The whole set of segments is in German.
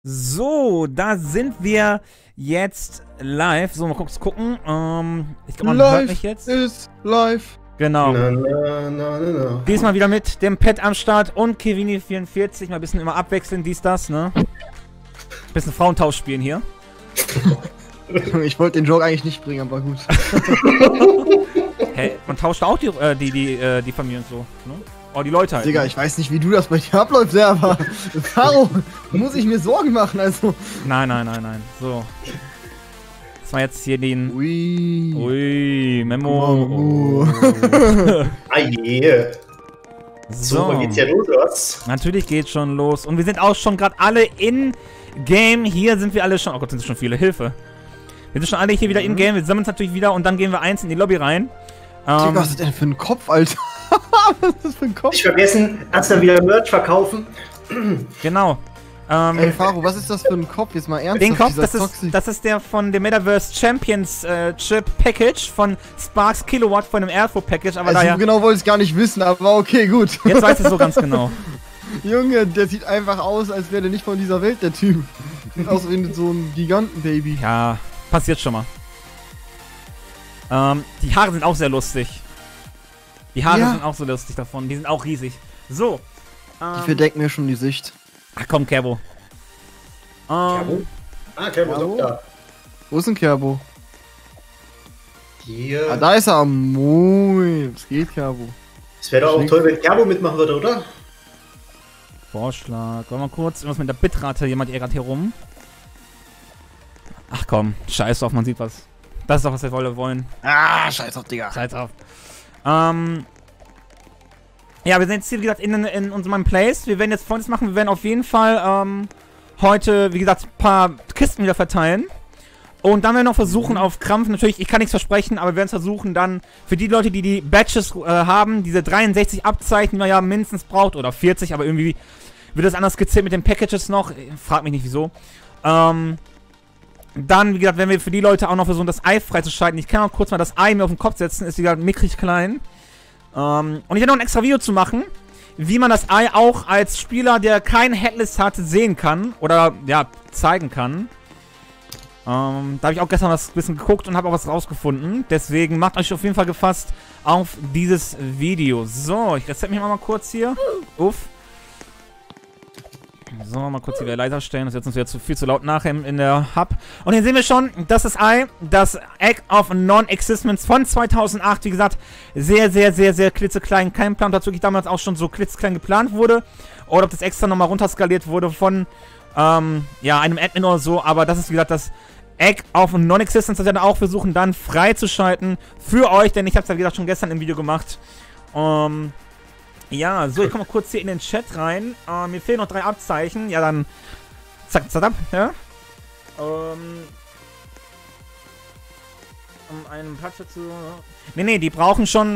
So, da sind wir jetzt live. So, mal kurz gucken. Ich glaube, man hört mich jetzt. Ist live. Genau. Na. Diesmal wieder mit dem Pet am Start und Kevini44. Mal ein bisschen immer abwechseln, dies, das, ne? Bisschen Frauentausch spielen hier. Ich wollte den Joke eigentlich nicht bringen, aber gut. Hä? Man tauscht auch die Familien so, ne? Oh, die Leute halt. Digga, ich weiß nicht, wie du das bei dir abläuft, ja, aber Caro, muss ich mir Sorgen machen, also. Nein. So. Das war jetzt hier den... Ui. Ui, Memo. Oh. Aje. So, geht's ja los, was? Natürlich geht's schon los. Und wir sind auch schon gerade alle in Game. Hier sind wir alle schon... Oh Gott, sind es schon viele. Hilfe. Wir sind schon alle hier wieder in Game. Wir sammeln uns natürlich wieder und dann gehen wir eins in die Lobby rein. Digga, was ist denn für ein Kopf, Alter? Was ist das für ein Kopf? Nicht vergessen, kannst du wieder Merch verkaufen. Genau. Ey, Faro, was ist das für ein Kopf? Jetzt mal ernsthaft. Den Kopf, das ist der von dem Metaverse Champions Chip Package von Sparks Kilowatt von dem Airflow Package. Aber also daher, genau wollte ich gar nicht wissen, aber okay, gut. jetzt weiß ich so ganz genau. Junge, der sieht einfach aus, als wäre der nicht von dieser Welt, der Typ. Sieht aus wie so ein Gigantenbaby. Ja, passiert schon mal. Die Haare sind auch sehr lustig. Die Haare sind auch so lustig davon. Die sind auch riesig. So. Die verdecken mir schon die Sicht. Ach komm, Kerbo. Kerbo? Ah, Kerbo ist auch da. Wo ist denn Kerbo? Hier. Ah, da ist er. Moin. Was geht, Kerbo? Es wäre doch auch toll, wenn Kerbo mitmachen würde, oder? Vorschlag. Wollen wir mal kurz irgendwas mit der Bitrate. Jemand ärgert hier rum. Ach komm. Scheiß drauf, man sieht was. Das ist doch, was wir wollen. Ah, scheiß auf, Digga. Scheiß drauf. Ja, wir sind jetzt hier, wie gesagt, in unserem Place. Wir werden jetzt Folgendes machen. Wir werden auf jeden Fall heute, wie gesagt, ein paar Kisten wieder verteilen. Und dann werden wir noch versuchen, auf Krampf, natürlich, ich kann nichts versprechen, aber wir werden es versuchen, dann für die Leute, die die Badges haben, diese 63 Abzeichen, die man ja mindestens braucht, oder 40, aber irgendwie wird das anders skizziert mit den Packages noch. Frag mich nicht, wieso. Dann, wie gesagt, werden wir für die Leute auch noch versuchen, das Ei freizuschalten. Ich kann auch kurz mal das Ei mir auf den Kopf setzen, ist, wie gesagt, mickrig klein. Und ich werde noch ein extra Video zu machen, wie man das Ei auch als Spieler, der kein Headless hat, sehen kann. Oder, ja, zeigen kann. Da habe ich auch gestern was ein bisschen geguckt und habe auch was rausgefunden. Deswegen macht euch auf jeden Fall gefasst auf dieses Video. So, ich reset mich mal kurz hier. Uff. So, mal kurz hier leiser stellen. Das ist jetzt uns wieder viel zu laut nachher in der Hub. Und hier sehen wir schon, das ist Ei, das Egg of Non-Existence von 2008. Wie gesagt, sehr klitzeklein. Kein Plan, ob das wirklich damals auch schon so klitzeklein geplant wurde. Oder ob das extra nochmal runterskaliert wurde von, ja, einem Admin oder so. Aber das ist, wie gesagt, das Egg of Non-Existence, das wir dann auch versuchen, dann freizuschalten für euch. Denn ich habe es ja, wie gesagt, schon gestern im Video gemacht. Ja, so, ich komme mal kurz hier in den Chat rein. Mir fehlen noch 3 Abzeichen. Ja, dann zack, ja. Um einen Platz dazu. Nee, die brauchen schon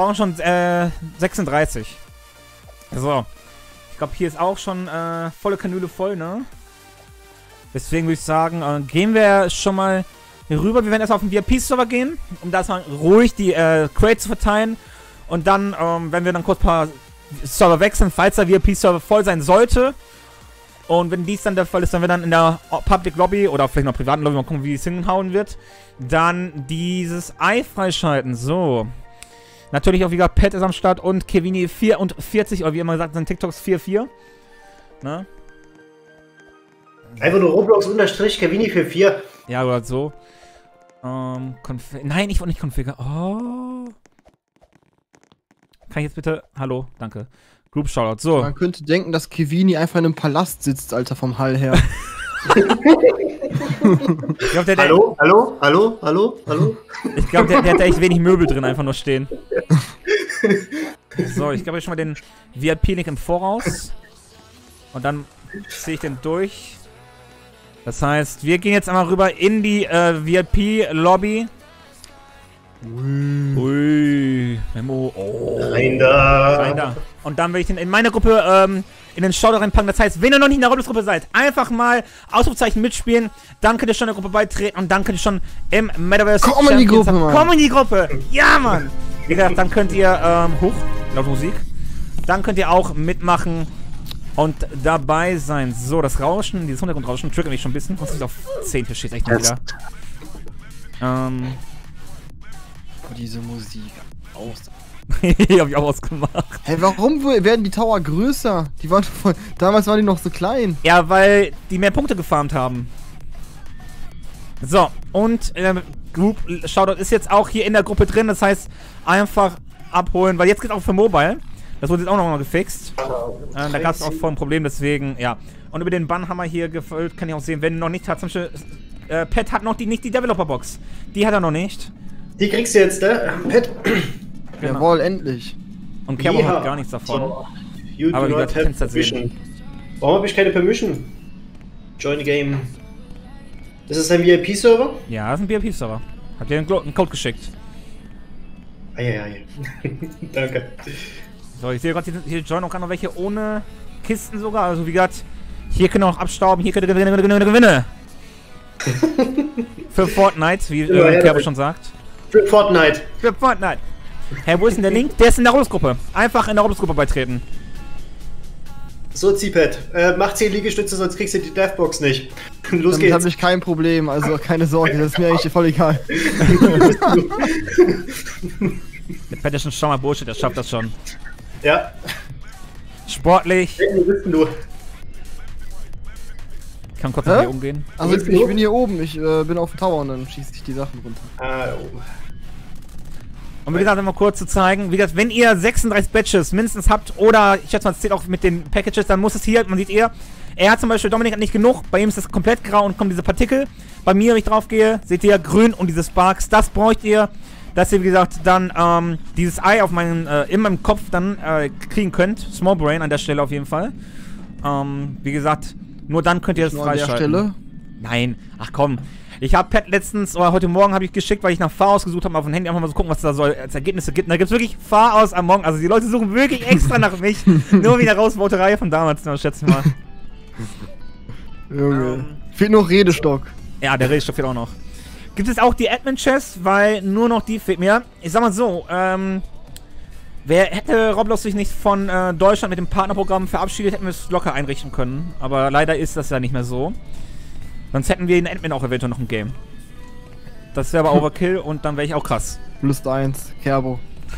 36. So. Ich glaube, hier ist auch schon volle Kanüle voll, ne? Deswegen würde ich sagen, gehen wir schon mal rüber. Wir werden erst auf den VIP-Server gehen, um da mal ruhig die Crates zu verteilen. Und dann werden wir dann kurz ein paar Server wechseln, falls der VIP-Server voll sein sollte. Und wenn dies dann der Fall ist, dann wir dann in der Public Lobby oder vielleicht noch privaten Lobby, mal gucken, wie es hinhauen wird, dann dieses Ei freischalten. So. Natürlich auch wieder Pet ist am Start und Kevini44, oder wie immer gesagt, sind TikToks 44. Ne? Einfach nur Roblox_Kevini44. Ja, oder so. Nein, ich wollte nicht konfigurieren. Oh. Kann ich jetzt bitte... Hallo, danke. Group Shoutout, so. Man könnte denken, dass Kevini einfach in einem Palast sitzt, Alter, vom Hall her. Ich glaub, Hallo? Ich glaube, der hat da echt wenig Möbel drin, einfach nur stehen. So, ich glaube, ich schon mal den VIP-Link im Voraus. Und dann ziehe ich den durch. Das heißt, wir gehen jetzt einmal rüber in die VIP-Lobby. Ui, Memo. Oh. Rein da. Und dann will ich den in meine Gruppe in den Shoutout reinpacken. Das heißt, wenn ihr noch nicht in der Roblox-Gruppe seid, einfach mal Ausrufezeichen mitspielen. Dann könnt ihr schon der Gruppe beitreten und dann könnt ihr schon im Metaverse... Komm in die Gruppe, Mann. Komm in die Gruppe. Ja, Mann. Wie gesagt, dann könnt ihr... laut Musik. Dann könnt ihr auch mitmachen und dabei sein. So, das Rauschen, dieses Hintergrundrauschen triggert mich schon ein bisschen. Muss ich auf 10 hier steht echt nicht wieder. Diese Musik. Aus. Die hab ich auch ausgemacht. Hey, warum werden die Tower größer? Die waren voll, damals waren die noch so klein. Ja, weil die mehr Punkte gefarmt haben. So, und Group Shoutout ist jetzt auch hier in der Gruppe drin. Das heißt, einfach abholen, weil jetzt geht's auch für Mobile. Das wurde jetzt auch nochmal gefixt. Da gab es auch voll ein Problem, deswegen, ja. Und über den Bann haben wir hier gefüllt, kann ich auch sehen, wenn noch nicht hat. Zum Beispiel, Pat hat noch nicht die Developer-Box. Die hat er noch nicht. Die kriegst du jetzt, ne? Pat. Genau. Jawohl, endlich. Und Kerbo hat gar nichts davon. Aber wie gesagt, kannst du das sehen. Warum habe ich keine Permission? Join the game. Das ist ein VIP-Server? Ja, das ist ein VIP-Server. Hat dir einen Code geschickt. Eieiei. Danke. So, ich sehe gerade, hier joinen auch gerade noch welche ohne Kisten sogar. Also wie gesagt, hier können wir auch abstauben, hier könnt ihr Gewinne. Für Fortnite, wie Kerbo schon sagt. Für Fortnite. Für Fortnite. Hey, wo ist denn der Link? Der ist in der Roblox-Gruppe. Einfach in der Roblox-Gruppe beitreten. So, Zipet, mach 10 Liegestütze, sonst kriegst du die Deathbox nicht. Los Damit geht's. habe ich kein Problem, also keine Sorge, das ist mir eigentlich voll egal. Der Pet ist schon mal Bullshit, der schafft das schon. Ja. Sportlich. Wo bist denn du? Kann kurz nach hier umgehen. Also ich bin hier oben, ich bin auf dem Tower und dann schieße ich die Sachen runter. Ah, da oben. Und wie gesagt, einmal kurz zu zeigen, wie gesagt, wenn ihr 36 Badges mindestens habt oder ich schätze mal, es zählt auch mit den Packages, dann muss es hier, man sieht er hat zum Beispiel, Dominik hat nicht genug, bei ihm ist das komplett grau und kommen diese Partikel. Bei mir, wenn ich drauf gehe, seht ihr grün und diese Sparks, das bräucht ihr, dass ihr, wie gesagt, dann dieses Ei auf meinen, in meinem Kopf dann kriegen könnt. Small Brain an der Stelle auf jeden Fall. Wie gesagt, nur dann könnt ihr das freischalten. An der Stelle? Nein, ach komm. Ich habe Pat letztens, oder heute Morgen habe ich geschickt, weil ich nach Far ausgesucht habe, auf dem Handy einfach mal so gucken, was da so als Ergebnisse gibt. Und da gibt es wirklich Far aus Among. Also die Leute suchen wirklich extra nach mich. Nur wieder rausvote von damals, schätze ich mal. Junge. Fehlt noch Redestock. Ja, der Redestock fehlt auch noch. Gibt es auch die Admin-Chests, weil nur noch die fehlt mir. Ich sag mal so, wer hätte Roblox sich nicht von Deutschland mit dem Partnerprogramm verabschiedet, hätten wir es locker einrichten können. Aber leider ist das ja nicht mehr so. Sonst hätten wir in Admin auch eventuell noch ein Game. Das wäre aber Overkill und dann wäre ich auch krass. Lust 1, Kerbo.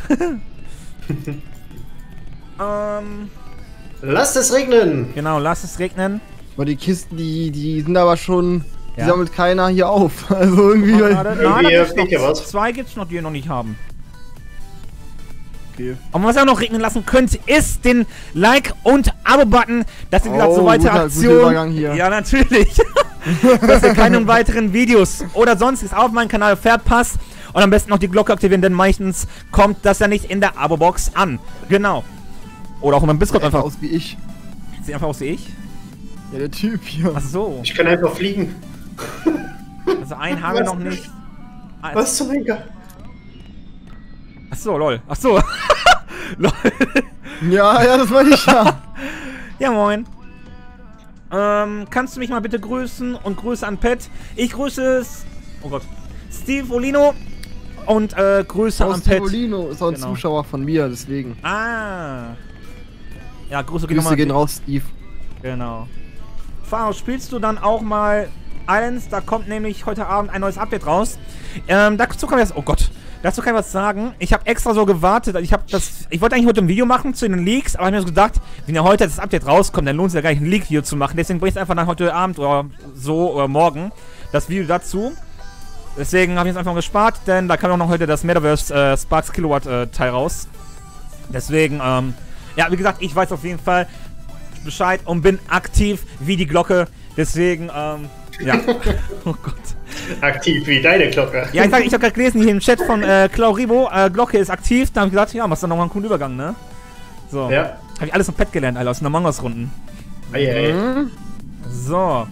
Lasst es regnen! Genau, lasst es regnen. Aber die Kisten, die sind aber schon... Die Ja. sammelt keiner hier auf. Also irgendwie... Nein, da gibt's fehlt ja noch, was. 2 gibt's noch, die wir noch nicht haben. Okay. Und was ihr auch noch regnen lassen könnt, ist den Like- und Abo-Button. Das sind, wie gesagt, so weitere guter Aktionen. Übergang hier. Ja, natürlich. Dass ihr keine weiteren Videos oder sonstiges auf meinen Kanal verpasst. Und am besten noch die Glocke aktivieren, denn meistens kommt das ja nicht in der Abo-Box an. Genau. Oder auch in meinem Discord Sieht einfach. aus wie ich. Sieht einfach aus wie ich. Ja, der Typ hier. Ach so. Ich kann einfach fliegen. Also einen haben wir noch nicht. Was zum Henker? Ach so, lol. Ach so. Lol. Ja, das meine ich ja. Ja, moin. Kannst du mich mal bitte grüßen und Grüße an Pat. Ich grüße oh Gott, Steve Olino und Grüße an Pat. Olino ist auch ein Genau. Zuschauer von mir, deswegen. Ah. Ja, Grüße Grüße gehen raus, Steve. Genau. Faro, spielst du dann auch mal Islands? Da kommt nämlich heute Abend ein neues Update raus. Dazu kann ich was, oh Gott. Dazu kann ich was sagen. Ich habe extra so gewartet. Ich wollte eigentlich heute ein Video machen zu den Leaks, aber ich habe mir so gedacht, wenn ja heute das Update rauskommt, dann lohnt es ja gar nicht, ein Leak-Video zu machen. Deswegen bringe ich es einfach dann heute Abend oder so oder morgen das Video dazu. Deswegen habe ich es einfach mal gespart, denn da kam auch noch heute das Metaverse Sparks Kilowatt Teil raus. Deswegen, ja, wie gesagt, ich weiß auf jeden Fall Bescheid und bin aktiv wie die Glocke. Deswegen, ja. Oh Gott. Aktiv wie deine Glocke. Ja, ich habe gerade gelesen hier im Chat von Clauribo, Glocke ist aktiv. Da habe ich gesagt, ja, machst du nochmal einen coolen Übergang, ne? So. Ja. Habe ich alles im Pad gelernt, Alter, aus den Among Us-Runden. Mhm. So.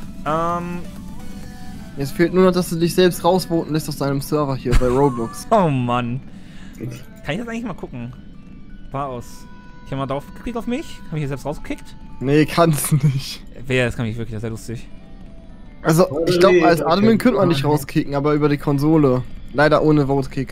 Jetzt fehlt nur noch, dass du dich selbst rausvoten lässt aus deinem Server hier bei Roblox. Oh Mann. Kann ich das eigentlich mal gucken? War aus. Ich habe mal drauf geklickt auf mich. Habe ich hier selbst rausgekickt? Nee, kannst nicht. Wer, das kann ich wirklich, das ist ja lustig. Also, ich glaube, als Admin könnte man nicht rauskicken, aber über die Konsole. Leider ohne Vote-Kick.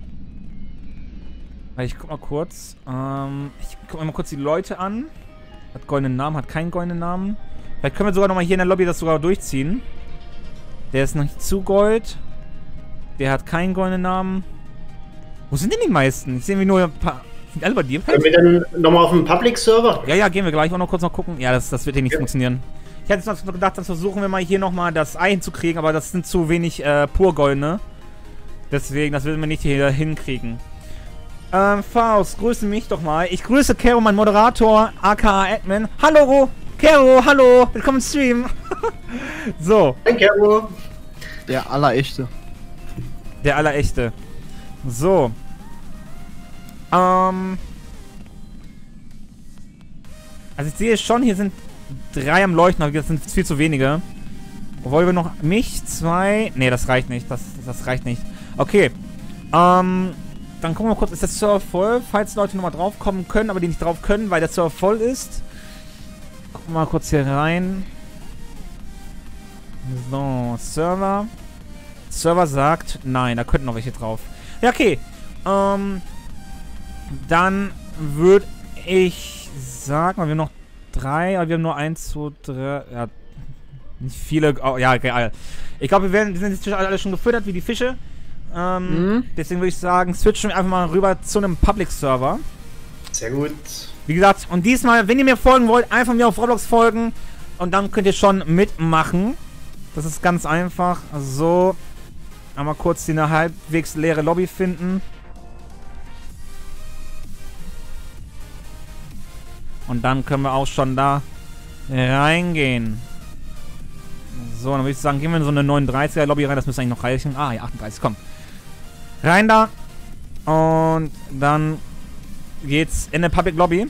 Ich guck mal kurz. Ich guck mir mal kurz die Leute an. Hat goldenen Namen, hat keinen goldenen Namen. Vielleicht können wir sogar nochmal hier in der Lobby das sogar durchziehen. Der ist noch nicht zu Gold. Der hat keinen goldenen Namen. Wo sind denn die meisten? Ich sehe irgendwie nur ein paar... Sind alle bei dir? Können wir dann nochmal auf den Public-Server? Ja, gehen wir gleich auch noch kurz gucken. Ja, das wird hier nicht funktionieren. Ich hätte jetzt noch gedacht, dann versuchen wir mal hier nochmal das Ei hinzukriegen, aber das sind zu wenig purgoldene. Deswegen, das werden wir nicht hier hinkriegen. Faust, grüße mich doch mal. Ich grüße Kero, mein Moderator, aka Admin. Hallo, Kero, hallo, willkommen im Stream. So. Hi, Kero. Der Allerechte. Der Allerechte. So. Also ich sehe schon, hier sind 3 am Leuchten, aber das sind viel zu wenige. Wollen wir noch mich, 2... Ne, das reicht nicht. Das reicht nicht. Okay. Dann gucken wir mal kurz, ist der Server voll? Falls Leute nochmal drauf kommen können, aber die nicht drauf können, weil der Server voll ist. Gucken wir mal kurz hier rein. So, Server. Server sagt, nein, da könnten noch welche drauf. Ja, okay. Dann würde ich sagen, wir haben noch 3, aber wir haben nur 1, 2, 3, ja, nicht viele, oh, ja, geil. Ich glaube, wir sind jetzt alle schon gefüttert wie die Fische. Deswegen würde ich sagen, switchen wir einfach mal rüber zu einem Public-Server. Sehr gut. Wie gesagt, und diesmal, wenn ihr mir folgen wollt, einfach mir auf Roblox folgen und dann könnt ihr schon mitmachen. Das ist ganz einfach. So, einmal kurz die eine halbwegs leere Lobby finden. Und dann können wir auch schon da reingehen. So, dann würde ich sagen, gehen wir in so eine 39er Lobby rein. Das müsste eigentlich noch reichen. Ah, ja, 38, komm. Rein da. Und dann geht's in eine Public Lobby.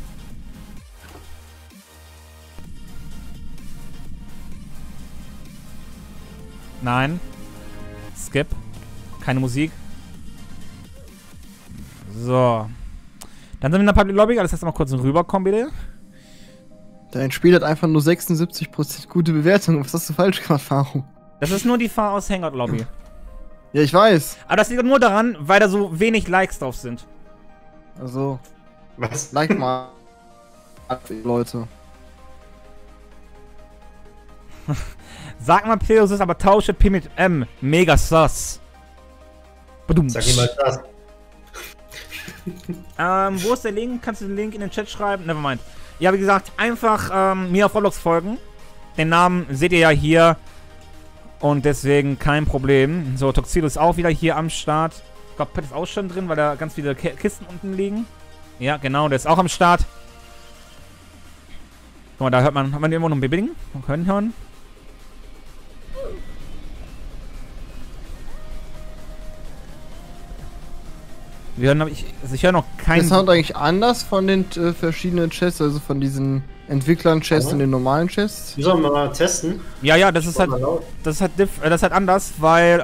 Nein. Skip. Keine Musik. So. Dann sind wir in der Public Lobby. Alles heißt mal kurz rüberkommen, bitte. Dein Spiel hat einfach nur 76% gute Bewertung. Was hast du falsch gemacht, Faro? Das ist nur die Fahr aus Hangout Lobby. Ja, ich weiß. Aber das liegt nur daran, weil da so wenig Likes drauf sind. Also, Was? like mal. Leute. Sag mal Pegasus, aber tausche P mit M. Mega sus. Badum. Sag niemals das. Wo ist der Link? Kannst du den Link in den Chat schreiben? Nevermind. Ja, wie gesagt, einfach mir auf Roblox folgen. Den Namen seht ihr ja hier. Und deswegen kein Problem. So, Toxido ist auch wieder hier am Start. Ich glaube, Pet ist auch schon drin, weil da ganz viele Kisten unten liegen. Ja, genau, der ist auch am Start. Guck mal, da hat man immer noch ein Baby. Man können hören. Wir hören, ich höre noch keinen... Ist der Sound eigentlich anders von den verschiedenen Chests, also von diesen Entwicklern-Chests und den normalen Chests? Wir sollen mal testen. Ja, das ist halt anders, weil,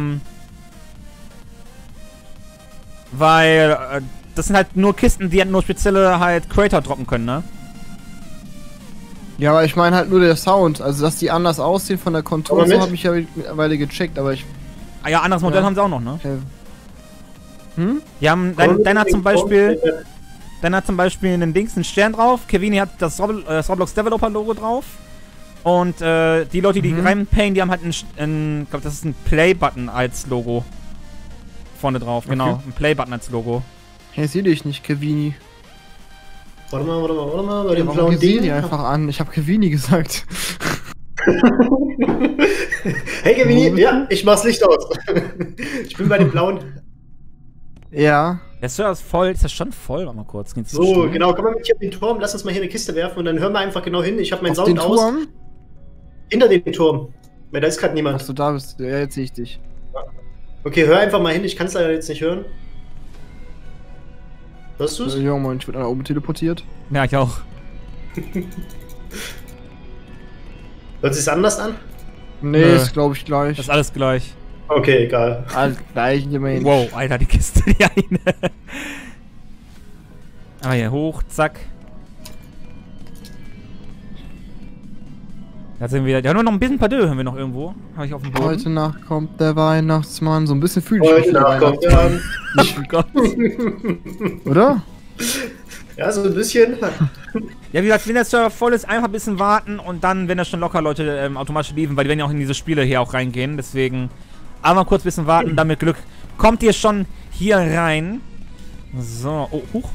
das sind halt nur Kisten, die halt nur spezielle halt Creator droppen können, ne? Ja, aber ich meine halt nur der Sound, also dass die anders aussehen von der Kontur, so habe ich ja mittlerweile gecheckt, aber ich... Ah ja, anderes Modell haben sie auch noch, ne? Okay. Hm? Die haben, deiner hat zum Beispiel einen Dings, einen Stern drauf, Kevini hat das Roblox Developer Logo drauf und die Leute, die reinpayen, die haben halt ich glaube, das ist ein Play-Button als Logo vorne drauf, genau, ein Play-Button als Logo. Hey, sehe dich nicht, Kevini. Warte mal, bei dem Warum blauen Ding Ding. einfach an? Ich habe Kevini gesagt. Hey Kevini, ja, ich mach's Licht aus. Ich bin bei dem blauen. Ja. Der Server ist voll, ist das schon voll? Warte mal kurz. So, genau, komm mal mit hier auf den Turm, lass uns mal hier eine Kiste werfen und dann hören wir einfach genau hin. Ich habe meinen Sound den aus. Turm? Hinter dem Turm. Weil da ist gerade niemand. Achso, da bist du. Ja, jetzt sehe ich dich. Okay, hör einfach mal hin, ich kann es leider jetzt nicht hören. Hörst du's? Ja, Mann, ich wurde nach oben teleportiert. Ja, ich auch. Hört sich's anders an? Nee, Nö. ist glaube ich gleich. Das ist alles gleich. Okay, egal. Alles gleich, immerhin. Wow, Alter, die Kiste, die eine. Aber hier hoch, zack. Da sind wir wieder. Ja, nur noch ein bisschen Padö haben wir noch irgendwo. Habe ich auf dem Boden. Heute Nacht kommt der Weihnachtsmann. So ein bisschen fühle ich Heute mich wie der Nacht kommt der Weihnachtsmann. Oh Gott. Oder? Ja, so ein bisschen. Ja, wie gesagt, wenn der Server voll ist, einfach ein bisschen warten und dann, wenn da schon locker Leute automatisch lieben, weil die werden ja auch in diese Spiele hier auch reingehen. Deswegen einmal kurz ein bisschen warten, dann mit Glück kommt ihr schon hier rein. So, oh, huch.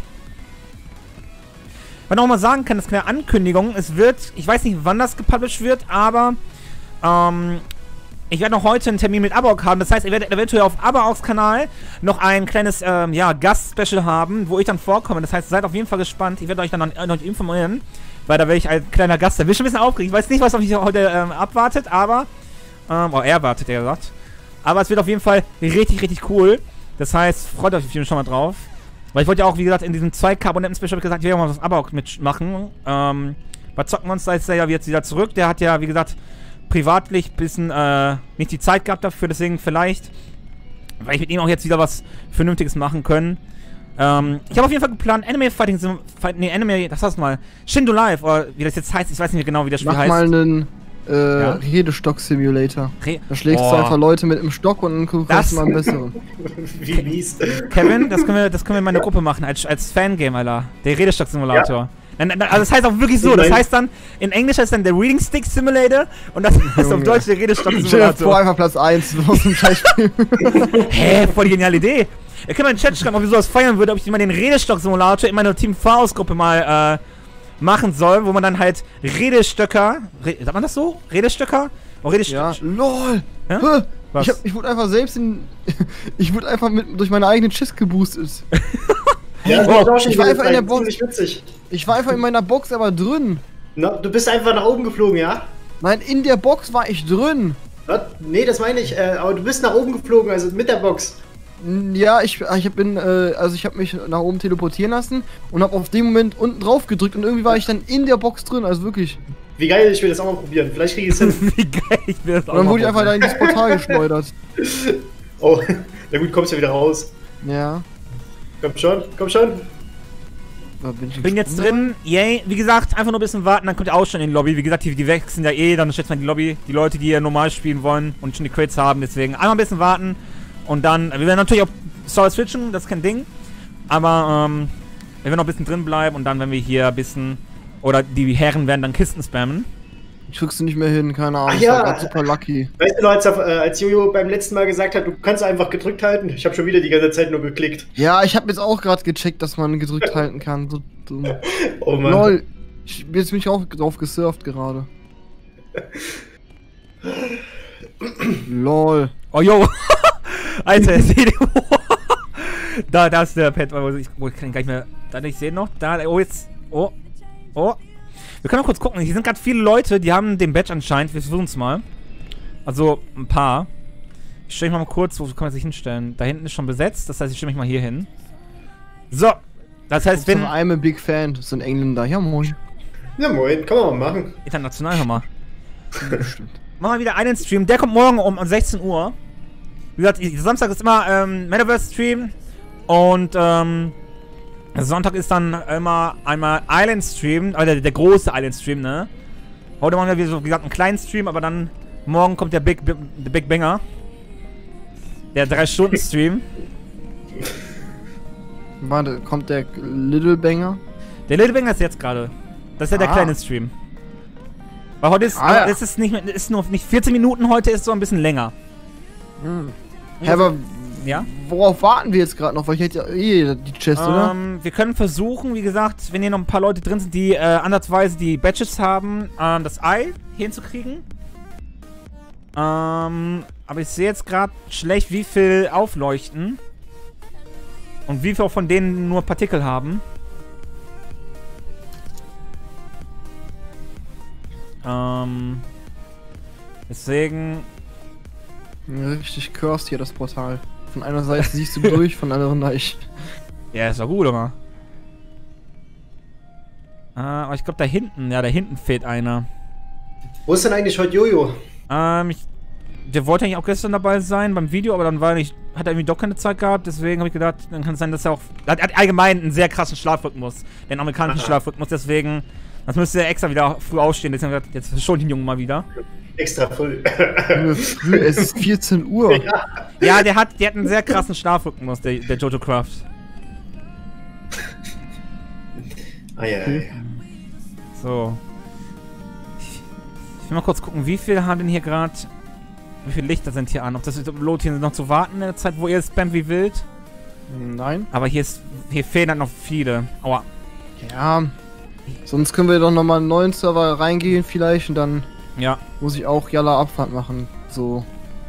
Was ich auch mal sagen kann, das ist eine Ankündigung. Es wird, ich weiß nicht, wann das gepublished wird, aber ich werde noch heute einen Termin mit Abok haben. Das heißt, ihr werdet eventuell auf Aboks Kanal noch ein kleines, ja, Gast-Special haben, wo ich dann vorkomme. Das heißt, seid auf jeden Fall gespannt. Ich werde euch dann noch informieren, weil da werde ich als kleiner Gast sein. Bin schon ein bisschen aufgeregt. Ich weiß nicht, was auf mich heute abwartet, aber, er wartet, er gesagt. Aber es wird auf jeden Fall richtig, richtig cool. Das heißt, freut euch auf jeden Fall schon mal drauf. Weil ich wollte ja auch, wie gesagt, in diesem 2K-Abonnenten-Special gesagt, ich werde mal was Abok mitmachen. Bei Zockenmonster ist er ja jetzt wieder zurück. Der hat ja, wie gesagt, privatlich ein bisschen nicht die Zeit gehabt dafür, deswegen vielleicht, weil ich mit ihm auch jetzt wieder was Vernünftiges machen können. Ich habe auf jeden Fall geplant, Anime Fighting Anime, das heißt mal, Shindo Live, oder wie das jetzt heißt, ich weiß nicht mehr genau, wie das Spiel heißt. Mach mal einen Redestock-Simulator. Da schlägst du einfach Leute mit einem Stock und dann kriegst du mal einen besseren. Wie mies. Kevin, das können wir in meiner Gruppe machen, als Fangame, Alter. Der Redestock-Simulator. Ja. Also das heißt auch wirklich so, das heißt dann, in Englisch heißt dann der Reading Stick Simulator und das heißt auf Deutsch der Redestock Simulator. Vor einfach Platz 1 aus dem Scheißspiel. Hä, voll die geniale Idee. Ihr könnt mal in den Chat schreiben, ob ich sowas feiern würde, ob ich mal den Redestock Simulator in meiner Team Chaos Gruppe mal machen soll, wo man dann halt Redestöcker, sagt man das so? Redestöcker? Oh, Ja, LOL! Ja? Was? Ich wurde einfach selbst ich wurde einfach durch meine eigenen Chiss geboostet. Ja, ich war einfach in der Box. Witzig. Ich war einfach in meiner Box, aber drin. Na, du bist einfach nach oben geflogen, ja? Nein, in der Box war ich drin. Was? Nee, das meine ich. Aber du bist nach oben geflogen, also mit der Box. Ja, ich habe mich nach oben teleportieren lassen und habe auf dem Moment unten drauf gedrückt und irgendwie war ich dann in der Box drin, also wirklich. Wie geil, ich will das auch mal probieren. Vielleicht kriege ich es hin. Wie geil, ich will das auch mal. Und dann wurde ich einfach da in das Portal geschleudert. Oh, na gut, kommst ja wieder raus. Ja. Komm schon, komm schon. Ich bin jetzt drin, yay. Wie gesagt, einfach nur ein bisschen warten, dann kommt ihr auch schon in die Lobby. Wie gesagt, die wechseln ja eh, dann schätzt man die Lobby. Die Leute, die ja normal spielen wollen und schon die Crates haben, deswegen einmal ein bisschen warten. Und dann, wir werden natürlich auch Story switchen, das ist kein Ding. Aber, wir werden noch ein bisschen drin bleiben und dann, wenn wir hier ein bisschen, oder die Herren werden dann Kisten spammen. Ich kriegst du nicht mehr hin, keine Ahnung. Ach ja. Ich war super lucky. Weißt du noch, als Jojo beim letzten Mal gesagt hat, du kannst einfach gedrückt halten? Ich habe schon wieder die ganze Zeit nur geklickt. Ja, ich habe jetzt auch gerade gecheckt, dass man gedrückt halten kann. So dumm. Oh Mann. Lol. Jetzt bin ich auch drauf gesurft gerade. Lol. Oh, yo. Alter, seht ihr? Da ist der Pet, ich kann gar nicht mehr. Da nicht sehen noch. Da, oh, jetzt. Oh. Oh. Wir können mal kurz gucken. Hier sind gerade viele Leute, die haben den Badge anscheinend. Wir versuchen es mal. Also, ein paar. Ich stelle mich mal kurz, wo kann man sich hinstellen? Da hinten ist schon besetzt, das heißt, ich stelle mich mal hier hin. So. Das heißt, wenn. I'm a big fan. Das sind Engländer. Ja, moin. Ja, moin. Kann man mal machen. International, hör mal. Bestimmt. Machen wir wieder einen Stream. Der kommt morgen um 16 Uhr. Wie gesagt, Samstag ist immer Metaverse-Stream. Und Sonntag ist dann immer einmal Island-Stream. Also der große Island-Stream, ne? Heute machen wir, wie gesagt, einen kleinen Stream, aber dann morgen kommt der Big Banger. Der 3-Stunden-Stream. Warte, kommt der Little Banger? Der Little Banger ist jetzt gerade. Das ist ja der kleine Stream. Weil heute ist, es ist nicht mehr, ist nur nicht 14 Minuten, heute ist so ein bisschen länger. Ja, aber ja? Worauf warten wir jetzt gerade noch? Weil ich hätte ja eh die Chest, oder? Wir können versuchen, wie gesagt, wenn hier noch ein paar Leute drin sind, die andersweise die Badges haben, das Ei hier hinzukriegen. Aber ich sehe jetzt gerade schlecht, wie viel aufleuchten. Und wie viel von denen nur Partikel haben. Deswegen. Ja, richtig cursed hier das Portal. Von einer Seite siehst du durch, von der anderen nicht. Ja, ist doch gut, oder? Aber ich glaube da hinten, ja, da hinten fehlt einer. Wo ist denn eigentlich heute Jojo? Der wollte eigentlich auch gestern dabei sein beim Video, aber dann hat er irgendwie doch keine Zeit gehabt, deswegen habe ich gedacht, dann kann es sein, dass er auch. Er hat allgemein einen sehr krassen Schlafrhythmus, den amerikanischen Schlafrhythmus, deswegen. Das müsste er extra wieder früh aufstehen, deswegen hat jetzt schon den Jungen mal wieder. Extra früh. Es ist 14 Uhr. Ja, der hat einen sehr krassen Schlafrhythmus, der Jojo Craft. Okay. So. Ich will mal kurz gucken, wie viel haben denn hier gerade... Wie viele Lichter sind hier an? Ob das lohnt, hier noch zu warten in der Zeit, wo ihr spammt wie wild? Nein. Aber hier fehlen dann noch viele. Aua. Ja. Sonst können wir doch nochmal einen neuen Server reingehen vielleicht und dann Ja. muss ich auch Jalla Abfahrt machen. So.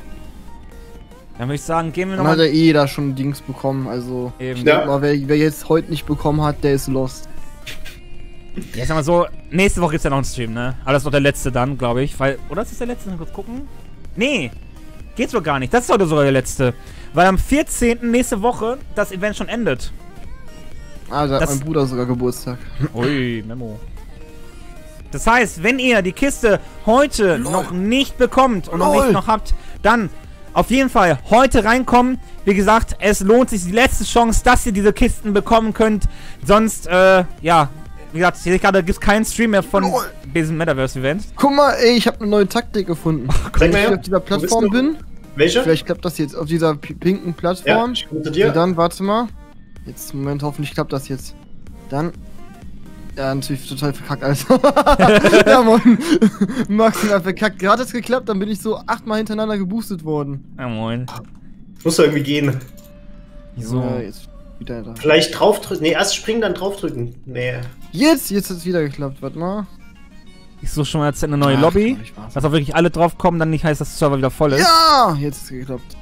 Dann würde ich sagen, gehen wir Dann hat nochmal... ja eh da schon Dings bekommen, also. Eben. Ich denk mal, wer jetzt heute nicht bekommen hat, der ist lost. Ja, ich sag mal so, nächste Woche gibt's ja noch einen Stream, ne? Aber das ist doch der letzte dann, glaube ich. Weil, oder ist das der letzte? Mal kurz gucken. Nee, geht's wohl gar nicht. Das ist heute sogar der letzte. Weil am 14. nächste Woche das Event schon endet. Ah, da hat Das- mein Bruder sogar Geburtstag. Ui, Memo. Das heißt, wenn ihr die Kiste heute noch nicht bekommt und noch nicht habt, dann auf jeden Fall heute reinkommen. Wie gesagt, es lohnt sich, die letzte Chance, dass ihr diese Kisten bekommen könnt. Sonst, ja, wie gesagt, hier gerade gibt es keinen Stream mehr von diesem Metaverse-Event. Guck mal, ey, ich habe eine neue Taktik gefunden. Zeig Wenn mal ich her. auf dieser Wo bist Plattform du? bin, Welche? vielleicht klappt das jetzt auf dieser pinken Ja, Plattform. ich komme zu Und dir. dann, warte mal. Jetzt, Moment, hoffentlich klappt das jetzt. Dann. Ja, natürlich total verkackt, Alter. Ja, Mann. Maximal verkackt. Gerade hat's geklappt, dann bin ich so 8-mal hintereinander geboostet worden. Ja, moin. Muss doch irgendwie gehen. So. Jetzt wieder da. Vielleicht draufdrücken. Nee, erst springen, dann draufdrücken. Nee. Jetzt hat's wieder geklappt, warte mal. Ich suche schon mal jetzt eine neue Ach, Lobby. ich war's. Dass auch wirklich alle drauf kommen, dann nicht heißt, dass der Server wieder voll ist. Ja, jetzt hat's geklappt.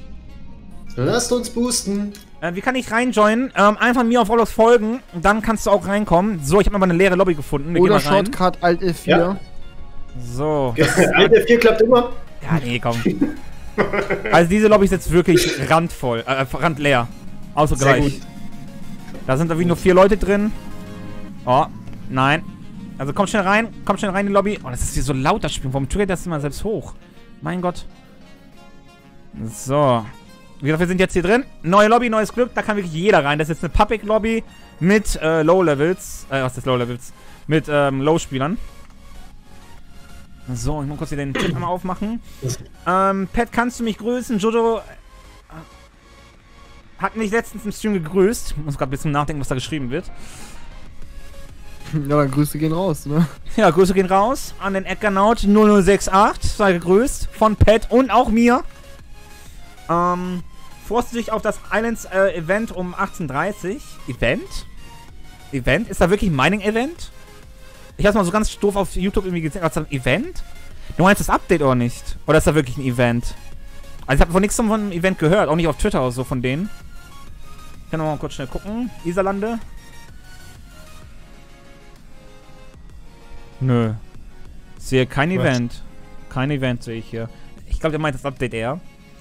Lasst uns boosten. Wie kann ich reinjoinen? Einfach mir auf alles folgen, dann kannst du auch reinkommen. So, ich habe mal eine leere Lobby gefunden. Wir Oder gehen mal rein. Shortcut Alt F4. Ja. So. Alter, 4 klappt immer. Ja, nee, komm. Also diese Lobby ist jetzt wirklich randvoll, randleer. Außer Sehr gleich. gut. Da sind irgendwie nur 4 Leute drin. Oh, nein. Also komm schnell rein in die Lobby. Oh, das ist hier so laut, das Spiel. Warum triggert das immer selbst hoch? Mein Gott. So. Wie gesagt, wir sind jetzt hier drin. Neue Lobby, neues Glück. Da kann wirklich jeder rein. Das ist jetzt eine Public Lobby mit Low-Levels. Was ist Low-Levels? Mit Low-Spielern. So, ich muss kurz hier den Tipp einmal aufmachen. Pat, kannst du mich grüßen? Jojo hat mich letztens im Stream gegrüßt. Ich muss gerade ein bisschen nachdenken, was da geschrieben wird. Ja, dann Grüße gehen raus, ne? Ja, Grüße gehen raus an den Edgarnaut 0068. Sei gegrüßt von Pat und auch mir. Freust du dich auf das Islands Event um 18:30 Uhr? Event? Ist da wirklich ein Mining-Event? Ich hab's mal so ganz doof auf YouTube irgendwie gesehen. Was ist das, ein Event? Du meinst das Update oder nicht? Oder ist da wirklich ein Event? Also ich habe von nichts von einem Event gehört. Auch nicht auf Twitter oder so von denen. Ich kann noch mal kurz schnell gucken. Iserlande. Nö. Sehe kein Event. Kein Event sehe ich hier. Ich glaube, der meint das Update eher.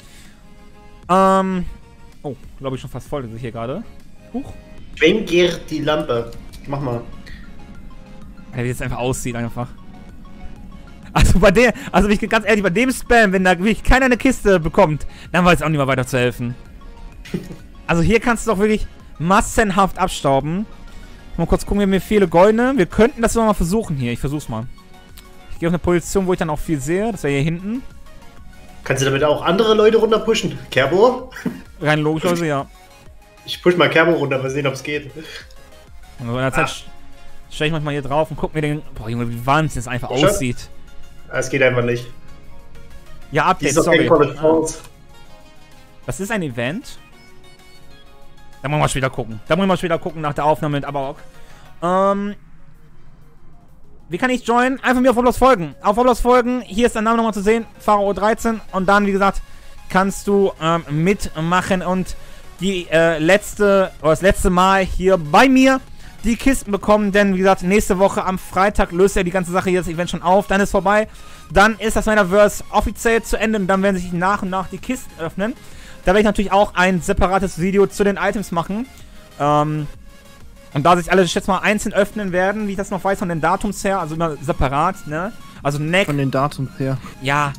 Oh, glaube ich schon fast voll, das ist hier gerade. Huch. Schwenker die Lampe. Mach mal. Wie es einfach aussieht, einfach. Also bei der, also wenn ich ganz ehrlich, bei dem Spam, wenn da wirklich keiner eine Kiste bekommt, dann weiß es auch nicht mehr weiter zu helfen. Also hier kannst du doch wirklich massenhaft abstauben. Mal kurz gucken, wir haben hier viele Goldene. Wir könnten das mal versuchen hier. Ich versuch's mal. Ich gehe auf eine Position, wo ich dann auch viel sehe. Das wäre hier hinten. Kannst du damit auch andere Leute runterpushen? Kerbo? Rein logischerweise, ja. Ich push mal Kerbo runter, mal sehen, ob es geht. Und in der Zeit stelle ich manchmal hier drauf und guck mir den... Boah, Junge, wie Wahnsinn es einfach Schau. aussieht. Es geht einfach nicht. Ja, Die Update, ist doch sorry. kein College Falls. Das ist ein Event. Da wollen wir später gucken. Da wollen wir später gucken nach der Aufnahme mit Abarok. Wie kann ich joinen? Einfach mir auf Roblox folgen. Auf Roblox folgen. Hier ist dein Name nochmal zu sehen. Pharao13. Und dann, wie gesagt, kannst du mitmachen und die das letzte Mal hier bei mir die Kisten bekommen. Denn, wie gesagt, nächste Woche am Freitag löst er die ganze Sache hier das Event schon auf. Dann ist vorbei. Dann ist das Metaverse offiziell zu Ende. Und dann werden sich nach und nach die Kisten öffnen. Da werde ich natürlich auch ein separates Video zu den Items machen. Und da sich alle, ich schätze mal, einzeln öffnen werden, wie ich das noch weiß, von den Datums her, also immer separat, ne? Also Neck. Von den Datums her. Ja.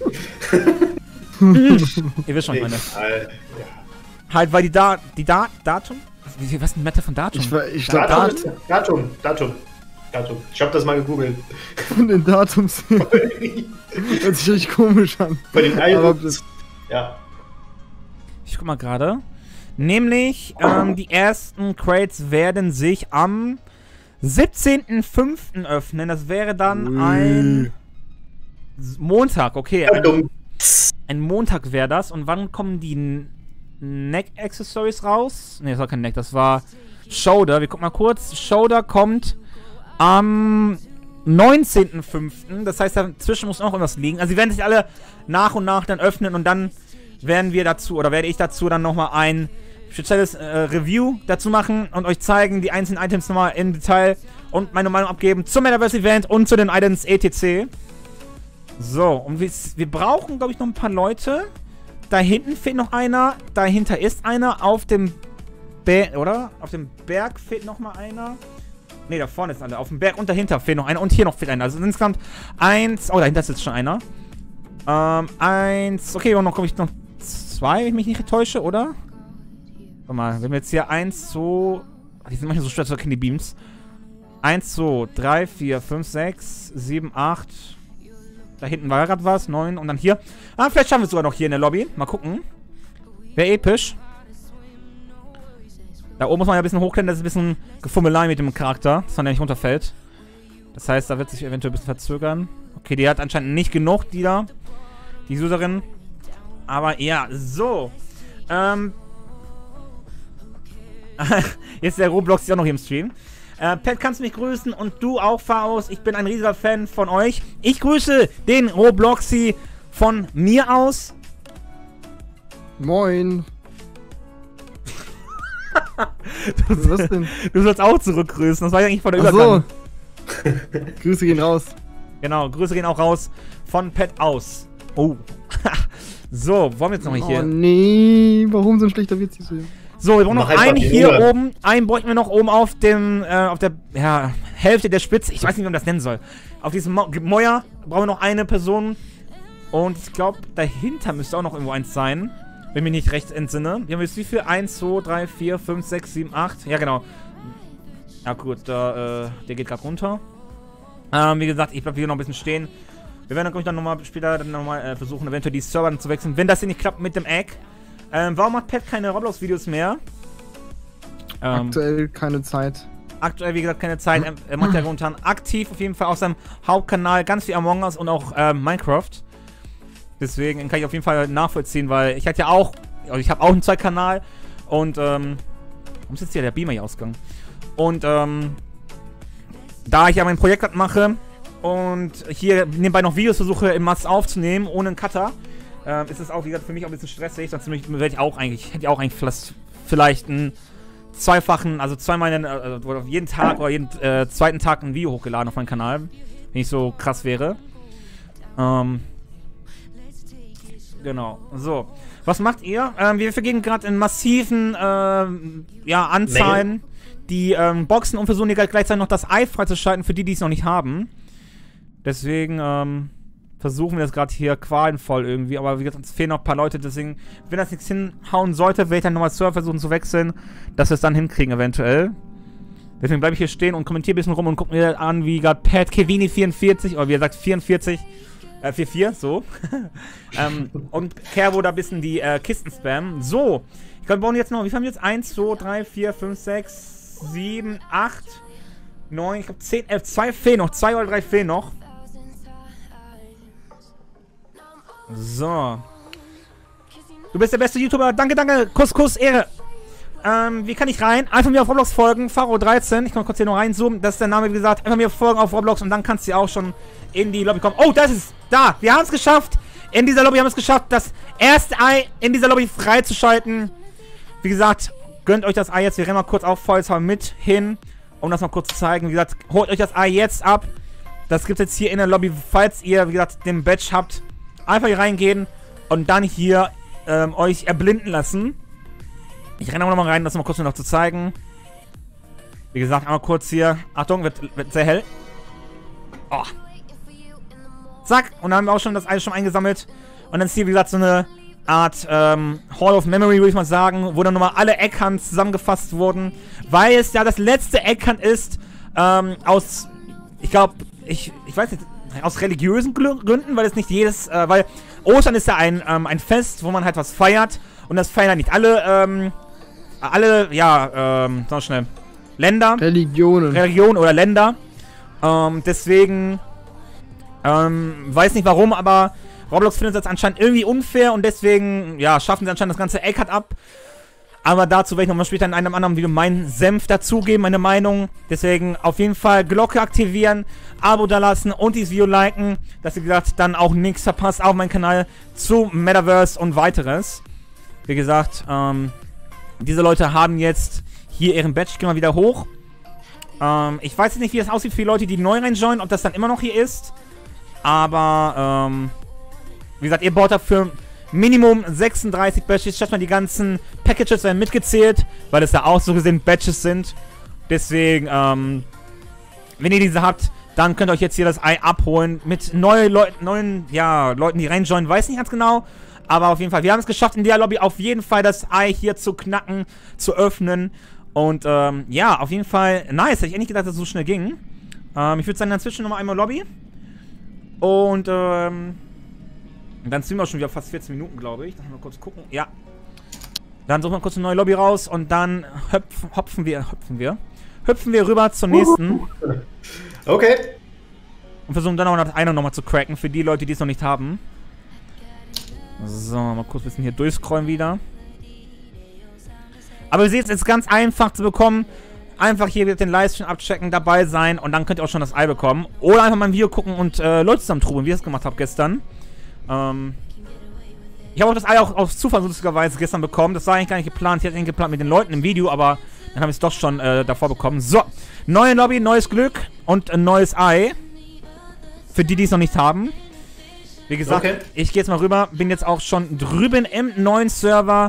Ihr wisst schon, meine. Ja. Halt, weil Datum? Was ist ein Meta von Datum? Ich glaube, Datum. Ich hab das mal gegoogelt. von den Datums her. Hört sich richtig komisch an. Bei den Aber Items. Ja. Ich guck mal gerade. Nämlich, die ersten Crates werden sich am 17.05. öffnen. Das wäre dann ein Montag, okay. Ein Montag wäre das. Und wann kommen die Neck-Accessories raus? Ne, das war kein Neck, das war Shoulder. Wir gucken mal kurz. Shoulder kommt am 19.05. Das heißt, dazwischen muss noch irgendwas liegen. Also, sie werden sich alle nach und nach dann öffnen und dann werde ich dazu dann nochmal ein spezielles Review dazu machen und euch zeigen, die einzelnen Items nochmal im Detail und meine Meinung abgeben zum Metaverse-Event und zu den Items etc. So, und wir brauchen, glaube ich, noch ein paar Leute. Da hinten fehlt noch einer, dahinter ist einer, auf dem Berg, oder? Auf dem Berg fehlt nochmal einer. Ne, da vorne ist einer, auf dem Berg und dahinter fehlt noch einer und hier noch fehlt einer. Also insgesamt 1, oh, dahinter sitzt schon einer. 1, okay, und noch komme ich noch 2, wenn ich mich nicht täusche, oder? Warte mal, wenn wir jetzt hier 1, 2... Die sind manchmal so schwer zu erkennen, die Beams. 1, 2, 3, 4, 5, 6, 7, 8. Da hinten war gerade was, 9 und dann hier. Ah, vielleicht schaffen wir es sogar noch hier in der Lobby. Mal gucken. Wäre episch. Da oben muss man ja ein bisschen hochklettern, das ist ein bisschen Gefummelei mit dem Charakter, dass man ja nicht runterfällt. Das heißt, da wird sich eventuell ein bisschen verzögern. Okay, die hat anscheinend nicht genug, die Userin. Aber ja, so. Jetzt ist der Roblox auch noch hier im Stream. Pat, kannst du mich grüßen und du auch, Faust. Ich bin ein riesiger Fan von euch. Ich grüße den Robloxy von mir aus. Moin. Was denn? Du sollst auch zurückgrüßen. Das war ja eigentlich von der Übergang. So. Grüße gehen raus. Genau, Grüße gehen auch raus von Pat aus. Oh. So, wollen wir jetzt noch mal hier? Oh nee, warum so ein schlechter Witz hier? So, wir brauchen noch einen hier oben. Einen bräuchten wir noch oben auf dem, auf der, ja, Hälfte der Spitze. Ich weiß nicht, wie man das nennen soll. Auf diesem Mäuer brauchen wir noch eine Person. Und ich glaube, dahinter müsste auch noch irgendwo eins sein. Wenn mich nicht recht entsinne. Wir haben jetzt wie viel? 1, 2, 3, 4, 5, 6, 7, 8. Ja, genau. Ja, gut, der geht gerade runter. Wie gesagt, ich bleib hier noch ein bisschen stehen. Wir werden, glaube ich, dann nochmal später versuchen, eventuell die Server dann zu wechseln, wenn das hier nicht klappt mit dem Egg. Warum macht Pat keine Roblox-Videos mehr? Aktuell keine Zeit. Aktuell, wie gesagt, keine Zeit. Er macht ja momentan aktiv auf jeden Fall auf seinem Hauptkanal ganz viel Among Us und auch Minecraft. Deswegen kann ich auf jeden Fall nachvollziehen, weil ich hatte ja auch, also ich habe auch einen Kanal und, warum ist jetzt hier der Beamer hier ausgegangen? Und, da ich ja mein Projekt mache und hier nebenbei noch Videos versuche im Mats aufzunehmen, ohne einen Cutter, ist es auch, wie gesagt, für mich auch ein bisschen stressig, sonst hätte ich auch eigentlich vielleicht einen zweifachen, also zweimal jeden Tag oder jeden zweiten Tag ein Video hochgeladen auf meinen Kanal, wenn ich so krass wäre. Genau, so. Was macht ihr? Wir vergeben gerade in massiven Anzahlen die Boxen und versuchen hier gleichzeitig noch das Ei freizuschalten für die, die es noch nicht haben. Deswegen versuchen wir das gerade hier qualenvoll irgendwie. Aber wie gesagt, uns fehlen noch ein paar Leute. Deswegen, wenn das nichts hinhauen sollte, werde ich dann nochmal Server versuchen zu wechseln, dass wir es dann hinkriegen eventuell. Deswegen bleibe ich hier stehen und kommentiere ein bisschen rum und gucke mir an, wie gerade Pat Kevini 44, oder wie er sagt 44, 44, so. Und Kerbo da ein bisschen die Kisten spammen. So, ich glaube, wir bauen jetzt noch, wie viel haben wir jetzt? 1, 2, 3, 4, 5, 6, 7, 8, 9, ich glaube 10, 11, 2 fehlen noch, 2 oder 3 fehlen noch. So. Du bist der beste YouTuber, danke, danke, Kuss, Kuss, Ehre. Wie kann ich rein? Einfach mir auf Roblox folgen, Faro13. Ich kann mal kurz hier noch reinzoomen. Das ist der Name, wie gesagt. Einfach mir folgen auf Roblox und dann kannst du auch schon in die Lobby kommen. Oh, das ist da. Wir haben es geschafft. In dieser Lobby haben wir es geschafft, das erste Ei in dieser Lobby freizuschalten. Wie gesagt, gönnt euch das Ei jetzt. Wir rennen mal kurz auf Vollzahl mit hin, um das mal kurz zu zeigen. Wie gesagt, holt euch das Ei jetzt ab. Das gibt es jetzt hier in der Lobby, falls ihr, wie gesagt, den Badge habt. Einfach hier reingehen und dann hier euch erblinden lassen. Ich renne aber nochmal rein, das mal kurz noch zu zeigen. Wie gesagt, einmal kurz hier. Achtung, wird sehr hell. Oh. Zack. Und dann haben wir auch schon das Ei schon eingesammelt. Und dann ist hier, wie gesagt, so eine Art Hall of Memory, würde ich mal sagen, wo dann nochmal alle Eckhands zusammengefasst wurden. Weil es ja das letzte Eckhand ist, aus, ich glaube, ich weiß nicht, aus religiösen Gründen, weil es nicht jedes, weil Ostern ist ja ein Fest, wo man halt was feiert. Und das feiern halt nicht alle, so schnell. Länder. Religionen oder Länder. Deswegen, weiß nicht warum, aber Roblox findet das anscheinend irgendwie unfair und deswegen, ja, schaffen sie anscheinend das ganze A-Cut ab. Aber dazu werde ich nochmal später in einem anderen Video meinen Senf dazugeben, meine Meinung. Deswegen auf jeden Fall Glocke aktivieren, Abo dalassen und dieses Video liken, dass ihr, wie gesagt, dann auch nichts verpasst auf meinem Kanal zu Metaverse und weiteres. Wie gesagt, diese Leute haben jetzt hier ihren Badge. Ich gehe mal wieder hoch. Ich weiß jetzt nicht, wie das aussieht für die Leute, die neu reinjoinen, ob das dann immer noch hier ist. Aber, wie gesagt, ihr baut dafür Minimum 36 Badges. Statt mal die ganzen Packages werden mitgezählt, weil es da auch so gesehen Badges sind. Deswegen, wenn ihr diese habt, dann könnt ihr euch jetzt hier das Ei abholen. Mit neuen Leuten, die reinjoinen, weiß nicht ganz genau. Aber auf jeden Fall, wir haben es geschafft, in der Lobby auf jeden Fall das Ei hier zu knacken, zu öffnen. Und, ja, auf jeden Fall nice. Hätte ich nicht gedacht, dass es so schnell ging. Ich würde sagen, inzwischen nochmal einmal Lobby. Und, dann sind wir schon wieder fast 14 Minuten, glaube ich. Dann mal kurz gucken. Ja. Dann suchen wir kurz eine neue Lobby raus und dann hüpfen wir rüber zur nächsten. Okay. Und versuchen dann auch das eine nochmal zu cracken, für die Leute, die es noch nicht haben. So, mal kurz ein bisschen hier durchscrollen wieder. Aber ihr seht, es ist ganz einfach zu bekommen. Einfach hier den Livestream abchecken, dabei sein und dann könnt ihr auch schon das Ei bekommen. Oder einfach mal ein Video gucken und Leute zusammentrudeln, wie ich das gemacht habe gestern. Ich habe auch das Ei auch aus Zufall lustigerweise gestern bekommen. Das war eigentlich gar nicht geplant. Ich hatte ihn geplant mit den Leuten im Video, aber dann habe ich es doch schon davor bekommen. So, neue Lobby, neues Glück und ein neues Ei. Für die, die es noch nicht haben. Wie gesagt, okay. Ich gehe jetzt mal rüber. Bin jetzt auch schon drüben im neuen Server.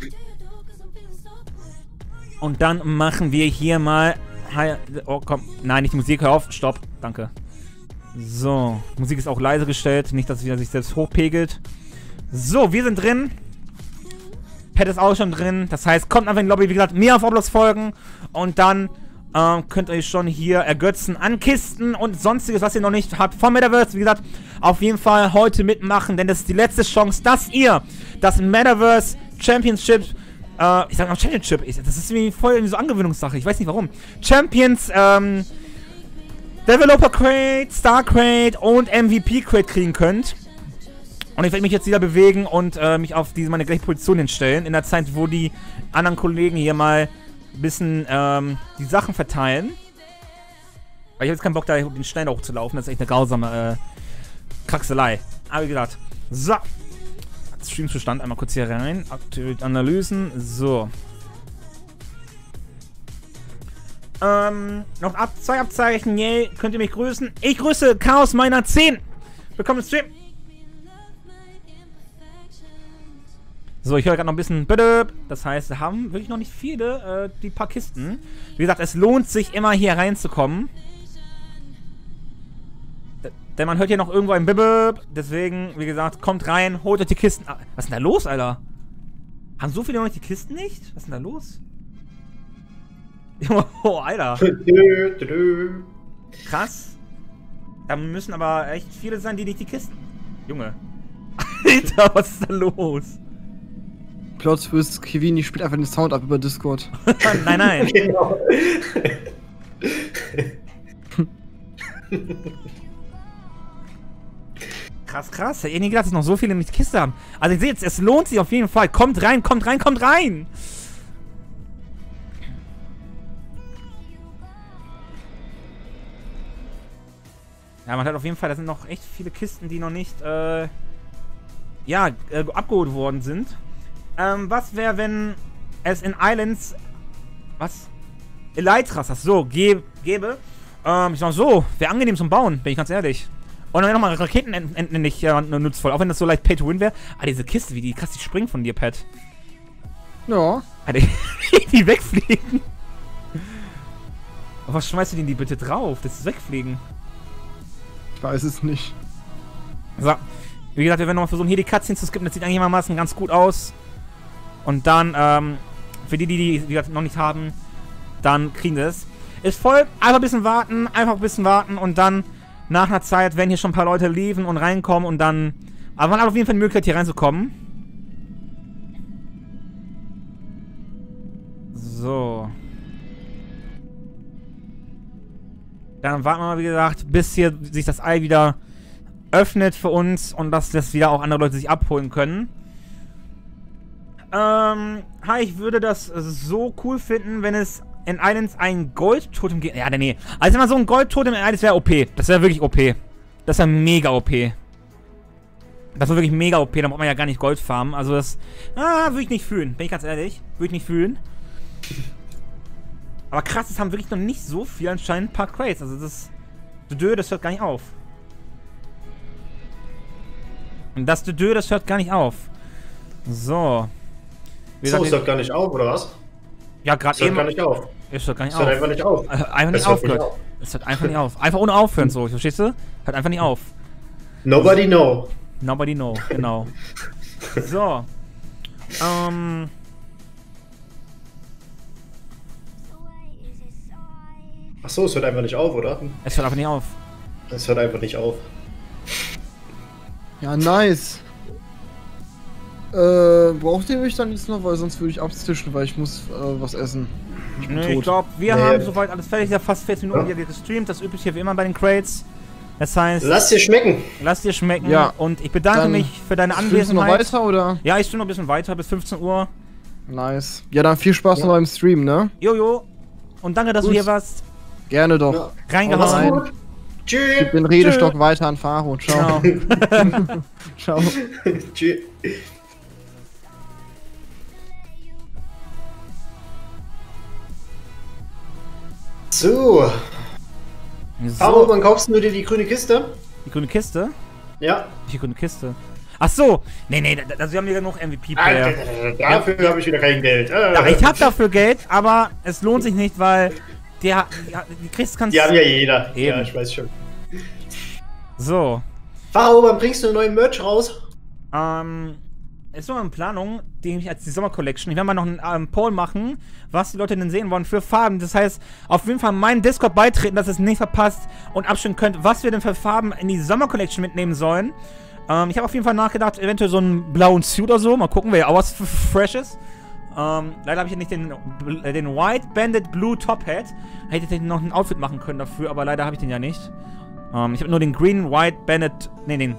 Und dann machen wir hier mal... Oh, komm. Nein, nicht die Musik. Hör auf. Stopp. Danke. So. Die Musik ist auch leise gestellt. Nicht, dass es wieder sich selbst hochpegelt. So, wir sind drin. Pet ist auch schon drin. Das heißt, kommt einfach in die Lobby. Wie gesagt, mir auf Roblox folgen. Und dann könnt ihr euch schon hier ergötzen an Kisten und sonstiges, was ihr noch nicht habt vom Metaverse. Wie gesagt, auf jeden Fall heute mitmachen, denn das ist die letzte Chance, dass ihr das Metaverse Championship, ich sag mal Championship, das ist irgendwie voll so Angewöhnungssache, ich weiß nicht warum. Champions, Developer Crate, Star Crate und MVP Crate kriegen könnt. Und ich werde mich jetzt wieder bewegen und mich auf meine gleiche Position hinstellen, in der Zeit, wo die anderen Kollegen hier mal ein bisschen die Sachen verteilen. Weil ich habe jetzt keinen Bock, da den Stein hochzulaufen. Das ist echt eine grausame Kraxelei. Aber wie gesagt, so. Streamzustand einmal kurz hier rein. Aktuell Analysen. So. Noch zwei Abzeichen. Yay, könnt ihr mich grüßen. Ich grüße Chaos Miner 10. Willkommen im Stream. So, ich höre gerade noch ein bisschen. Das heißt, wir haben wirklich noch nicht viele, die paar Kisten. Wie gesagt, es lohnt sich immer hier reinzukommen. Denn man hört hier noch irgendwo ein Bibib. Deswegen, wie gesagt, kommt rein, holt euch die Kisten. Was ist denn da los, Alter? Haben so viele noch nicht die Kisten nicht? Was ist denn da los? Oh, Alter. Krass. Da müssen aber echt viele sein, die nicht die Kisten... Junge. Alter, was ist da los? Plot-Twist, Kevin, ich spiele einfach den Sound ab über Discord. Nein, nein. Genau. Krass, krass. Hätte ich nie gedacht, dass noch so viele mit Kiste haben. Also ihr seht, es lohnt sich auf jeden Fall. Kommt rein, kommt rein, kommt rein! Ja, man hat auf jeden Fall, da sind noch echt viele Kisten, die noch nicht, abgeholt worden sind. Was wäre, wenn es in Islands, was? Elytras, das so, gäbe. Ich sag so, wäre angenehm zum Bauen, bin ich ganz ehrlich. Und dann wäre nochmal Raketen nicht nutzvoll, auch wenn das so leicht Pay to Win wäre. Ah, diese Kiste, wie die krass die springt von dir, Pat. Ja. Alter, die wegfliegen. Aber was schmeißt du denn die bitte drauf? Das ist wegfliegen. Ich weiß es nicht. So. Wie gesagt, wir werden nochmal versuchen, hier die Cutscenes zu skippen. Das sieht einigermaßen ganz gut aus. Und dann, für die, wie gesagt, noch nicht haben, dann kriegen wir es. Ist voll. Einfach ein bisschen warten und dann nach einer Zeit werden hier schon ein paar Leute leaven und reinkommen und dann... Aber man hat auf jeden Fall die Möglichkeit, hier reinzukommen. So. Dann warten wir mal, wie gesagt, bis hier sich das Ei wieder öffnet für uns und dass das wieder auch andere Leute sich abholen können. Ich würde das so cool finden, wenn es in Islands ein Gold-Totem gibt. Ja, nee. Also immer so ein Gold-Totem in Islands wäre OP. Das wäre wirklich OP. Das wäre mega OP. Das wäre wirklich mega OP. Da braucht man ja gar nicht Gold farmen. Also das... würde ich nicht fühlen. Bin ich ganz ehrlich. Würde ich nicht fühlen. Aber krass, es haben wirklich noch nicht so viel anscheinend ein paar Crates. Also das... Das hört gar nicht auf. Und das hört gar nicht auf. So. So, es hört gar nicht auf, oder was? Ja, gerade eben. Es hört gar nicht auf. Es hört gar nicht Es auf. hört einfach nicht auf. Einfach nicht aufgehört. Es hört einfach nicht auf. Einfach ohne aufhören, so. Verstehst du? Hört einfach nicht auf. Nobody know. Nobody know, genau. So. Achso, es hört einfach nicht auf, oder? Es hört einfach nicht auf. Es hört einfach nicht auf. Ja, nice. Braucht ihr mich dann jetzt noch? Weil sonst würde ich abstischen, weil ich muss was essen. Ich glaube, wir haben soweit alles fertig. Ja, fast 40 Minuten hier gestreamt. Das übliche wie immer bei den Crates. Das heißt... Lass dir schmecken. Lass dir schmecken. Ja. Und ich bedanke mich für deine Anwesenheit. Noch weiter, oder? Ja, ich streame noch ein bisschen weiter, bis 15 Uhr. Nice. Ja, dann viel Spaß noch beim Stream, ne? Jojo. Und danke, dass du hier warst. Gerne doch. Ja. Reingehauen. Tschüss. Gib den Redestock weiter an Faro. Ciao. Genau. Ciao. Tschüss. So. Faro, wann kaufst du dir die grüne Kiste? Die grüne Kiste? Ja. Die grüne Kiste. Ach so. Nee, also wir haben ja genug MVP-Player. Dafür habe ich wieder kein Geld. Ja, ich habe dafür Geld, aber es lohnt sich nicht, weil die kriegst kannst. Die haben ja jeder. Eben. Ja, ich weiß schon. So. Faro, wann bringst du einen neuen Merch raus? Ist noch in Planung, die als die Sommer-Collection. Ich werde mal noch einen Poll machen, was die Leute denn sehen wollen für Farben. Das heißt, auf jeden Fall meinen Discord beitreten, dass ihr es nicht verpasst und abstimmen könnt, was wir denn für Farben in die Sommer-Collection mitnehmen sollen. Ich habe auf jeden Fall nachgedacht, eventuell so einen blauen Suit oder so. Mal gucken, wer ja auch was fresh ist. Leider habe ich ja nicht den White Bandit Blue Top Hat. Hätte ich noch ein Outfit machen können dafür, aber leider habe ich den ja nicht. Ich habe nur den Green White Bandit. Nee, den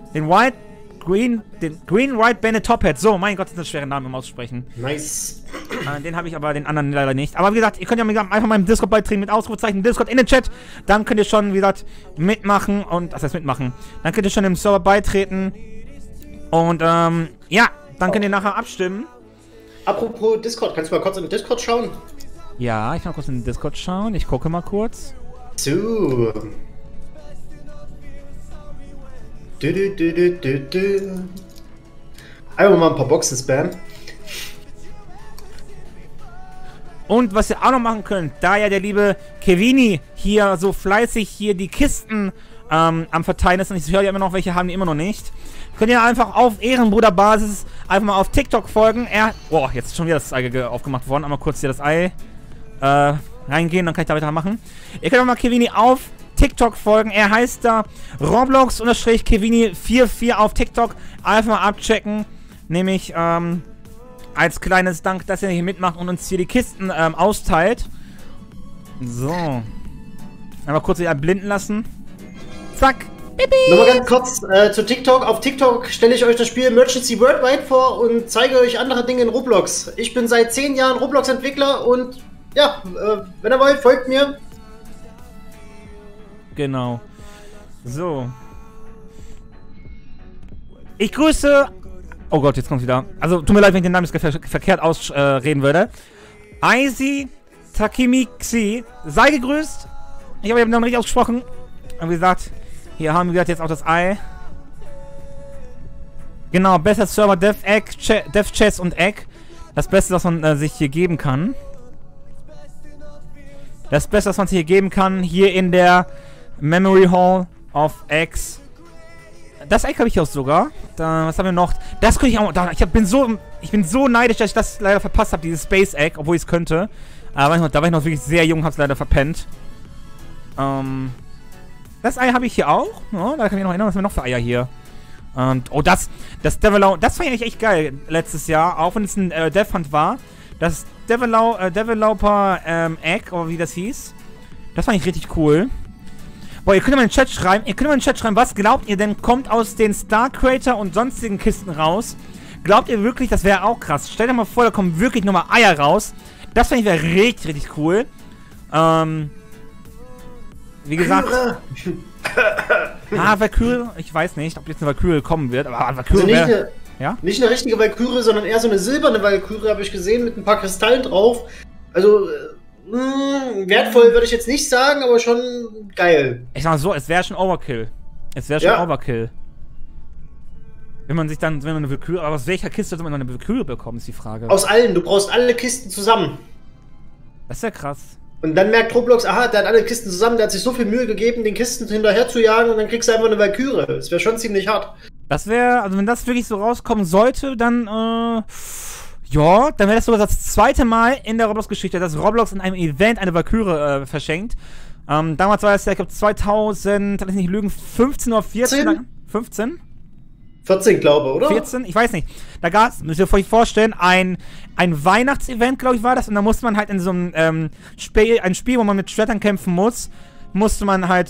Green White Bandit Top Hat. So, mein Gott, das ist ein schwerer Name, um auszusprechen. Nice. Den habe ich aber, den anderen leider nicht. Aber wie gesagt, ihr könnt ja einfach meinem Discord beitreten mit Ausrufezeichen Discord in den Chat. Dann könnt ihr schon, wie gesagt, mitmachen und, was heißt mitmachen? Dann könnt ihr schon im Server beitreten. Und, ja, dann könnt ihr nachher abstimmen. Apropos Discord, kannst du mal kurz in den Discord schauen? Ja, ich kann mal kurz in den Discord schauen. Ich gucke mal kurz. So. Einfach mal ein paar Boxen spammen. Und was ihr auch noch machen könnt, da ja der liebe Kevini hier so fleißig hier die Kisten am Verteilen ist und ich höre ja immer noch, welche haben die immer noch nicht, könnt ihr einfach auf Ehrenbruderbasis einfach mal auf TikTok folgen. Boah, jetzt ist schon wieder das Ei aufgemacht worden. Einmal kurz hier das Ei reingehen, dann kann ich da weitermachen. Ihr könnt auch mal Kevini auf TikTok folgen. Er heißt da Roblox_Kevini44 auf TikTok. Einfach mal abchecken. Nämlich, als kleines Dank, dass er hier mitmacht und uns hier die Kisten austeilt. So. Einmal kurz wieder blinden lassen. Zack. Bibi. Nochmal ganz kurz zu TikTok. Auf TikTok stelle ich euch das Spiel Emergency Worldwide vor und zeige euch andere Dinge in Roblox. Ich bin seit 10 Jahren Roblox-Entwickler und ja, wenn ihr wollt, folgt mir. Genau. So. Ich grüße... Oh Gott, jetzt kommt wieder. Also, tut mir leid, wenn ich den Namen verkehrt ausreden würde. Aisi Takimixi. Sei gegrüßt. Ich habe den Namen richtig ausgesprochen. Und wie gesagt, hier haben wir jetzt auch das Ei. Genau, besser Server Dev Chess und Egg. Das Beste, was man sich hier geben kann. Das Beste, was man sich hier geben kann, hier in der Memory Hall of Eggs. Das Egg habe ich auch sogar. Was haben wir noch? Das könnte ich auch. Ich bin so neidisch, dass ich das leider verpasst habe, dieses Space Egg, obwohl ich es könnte. Aber da war ich noch wirklich sehr jung, habe es leider verpennt. Das Ei habe ich hier auch. Ja, da kann ich mich noch erinnern, was haben wir noch für Eier hier? Und, oh, das Developer, das fand ich eigentlich echt geil letztes Jahr, auch wenn es ein Dev Hunt war. Das Developer Egg, oder wie das hieß. Das fand ich richtig cool. Boah, ihr könnt mal in den Chat schreiben, was glaubt ihr denn, kommt aus den Star Crater und sonstigen Kisten raus? Glaubt ihr wirklich, das wäre auch krass? Stellt euch mal vor, da kommen wirklich nochmal Eier raus. Das fände ich wäre richtig, richtig cool. Wie gesagt... Valkyrie, ich weiß nicht, ob jetzt eine Valkyrie kommen wird, aber Valkyrie wäre... Ja? Nicht eine richtige Valkyrie, sondern eher so eine silberne Valkyrie, habe ich gesehen, mit ein paar Kristallen drauf. Also, wertvoll würde ich jetzt nicht sagen, aber schon geil. Ich sag mal so, es wäre schon Overkill. Overkill. Wenn man eine Valkyrie, aber aus welcher Kiste soll man eine Valkyrie bekommen, ist die Frage. Aus allen, du brauchst alle Kisten zusammen. Das ist ja krass. Und dann merkt Roblox, aha, der hat alle Kisten zusammen, der hat sich so viel Mühe gegeben, den Kisten hinterher zu jagen und dann kriegst du einfach eine Valkyrie. Das wäre schon ziemlich hart. Das wäre, also wenn das wirklich so rauskommen sollte, dann, ja, dann wäre das sogar das zweite Mal in der Roblox-Geschichte, dass Roblox in einem Event eine Valkyrie verschenkt. Damals war es ja, ich glaube, 2000, kann ich nicht lügen, 15 oder 14? 15? 14, glaube ich, oder? 14? Ich weiß nicht. Da gab es, müsst ihr euch vorstellen, ein Weihnachtsevent, glaube ich, war das. Und da musste man halt in so einem ein Spiel, wo man mit Schwertern kämpfen muss, musste man halt,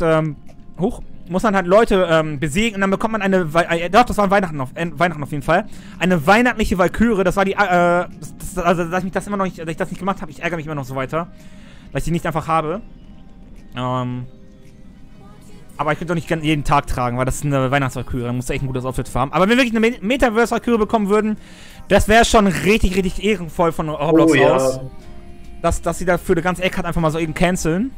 Leute besiegen. Und dann bekommt man doch, das war Weihnachten auf jeden Fall. Eine weihnachtliche Valkyrie. Das war die, also, dass ich das nicht gemacht habe, ich ärgere mich immer noch so weiter. Weil ich die nicht einfach habe. Aber ich könnte doch nicht jeden Tag tragen, weil das ist eine Weihnachtsvalkyrie. Da musst du echt ein gutes Outfit für haben. Aber wenn wir wirklich eine Metaverse-Valkyrie bekommen würden, das wäre schon richtig, richtig ehrenvoll von Roblox aus. Dass sie dafür eine ganze Ecke hat, einfach mal so eben canceln.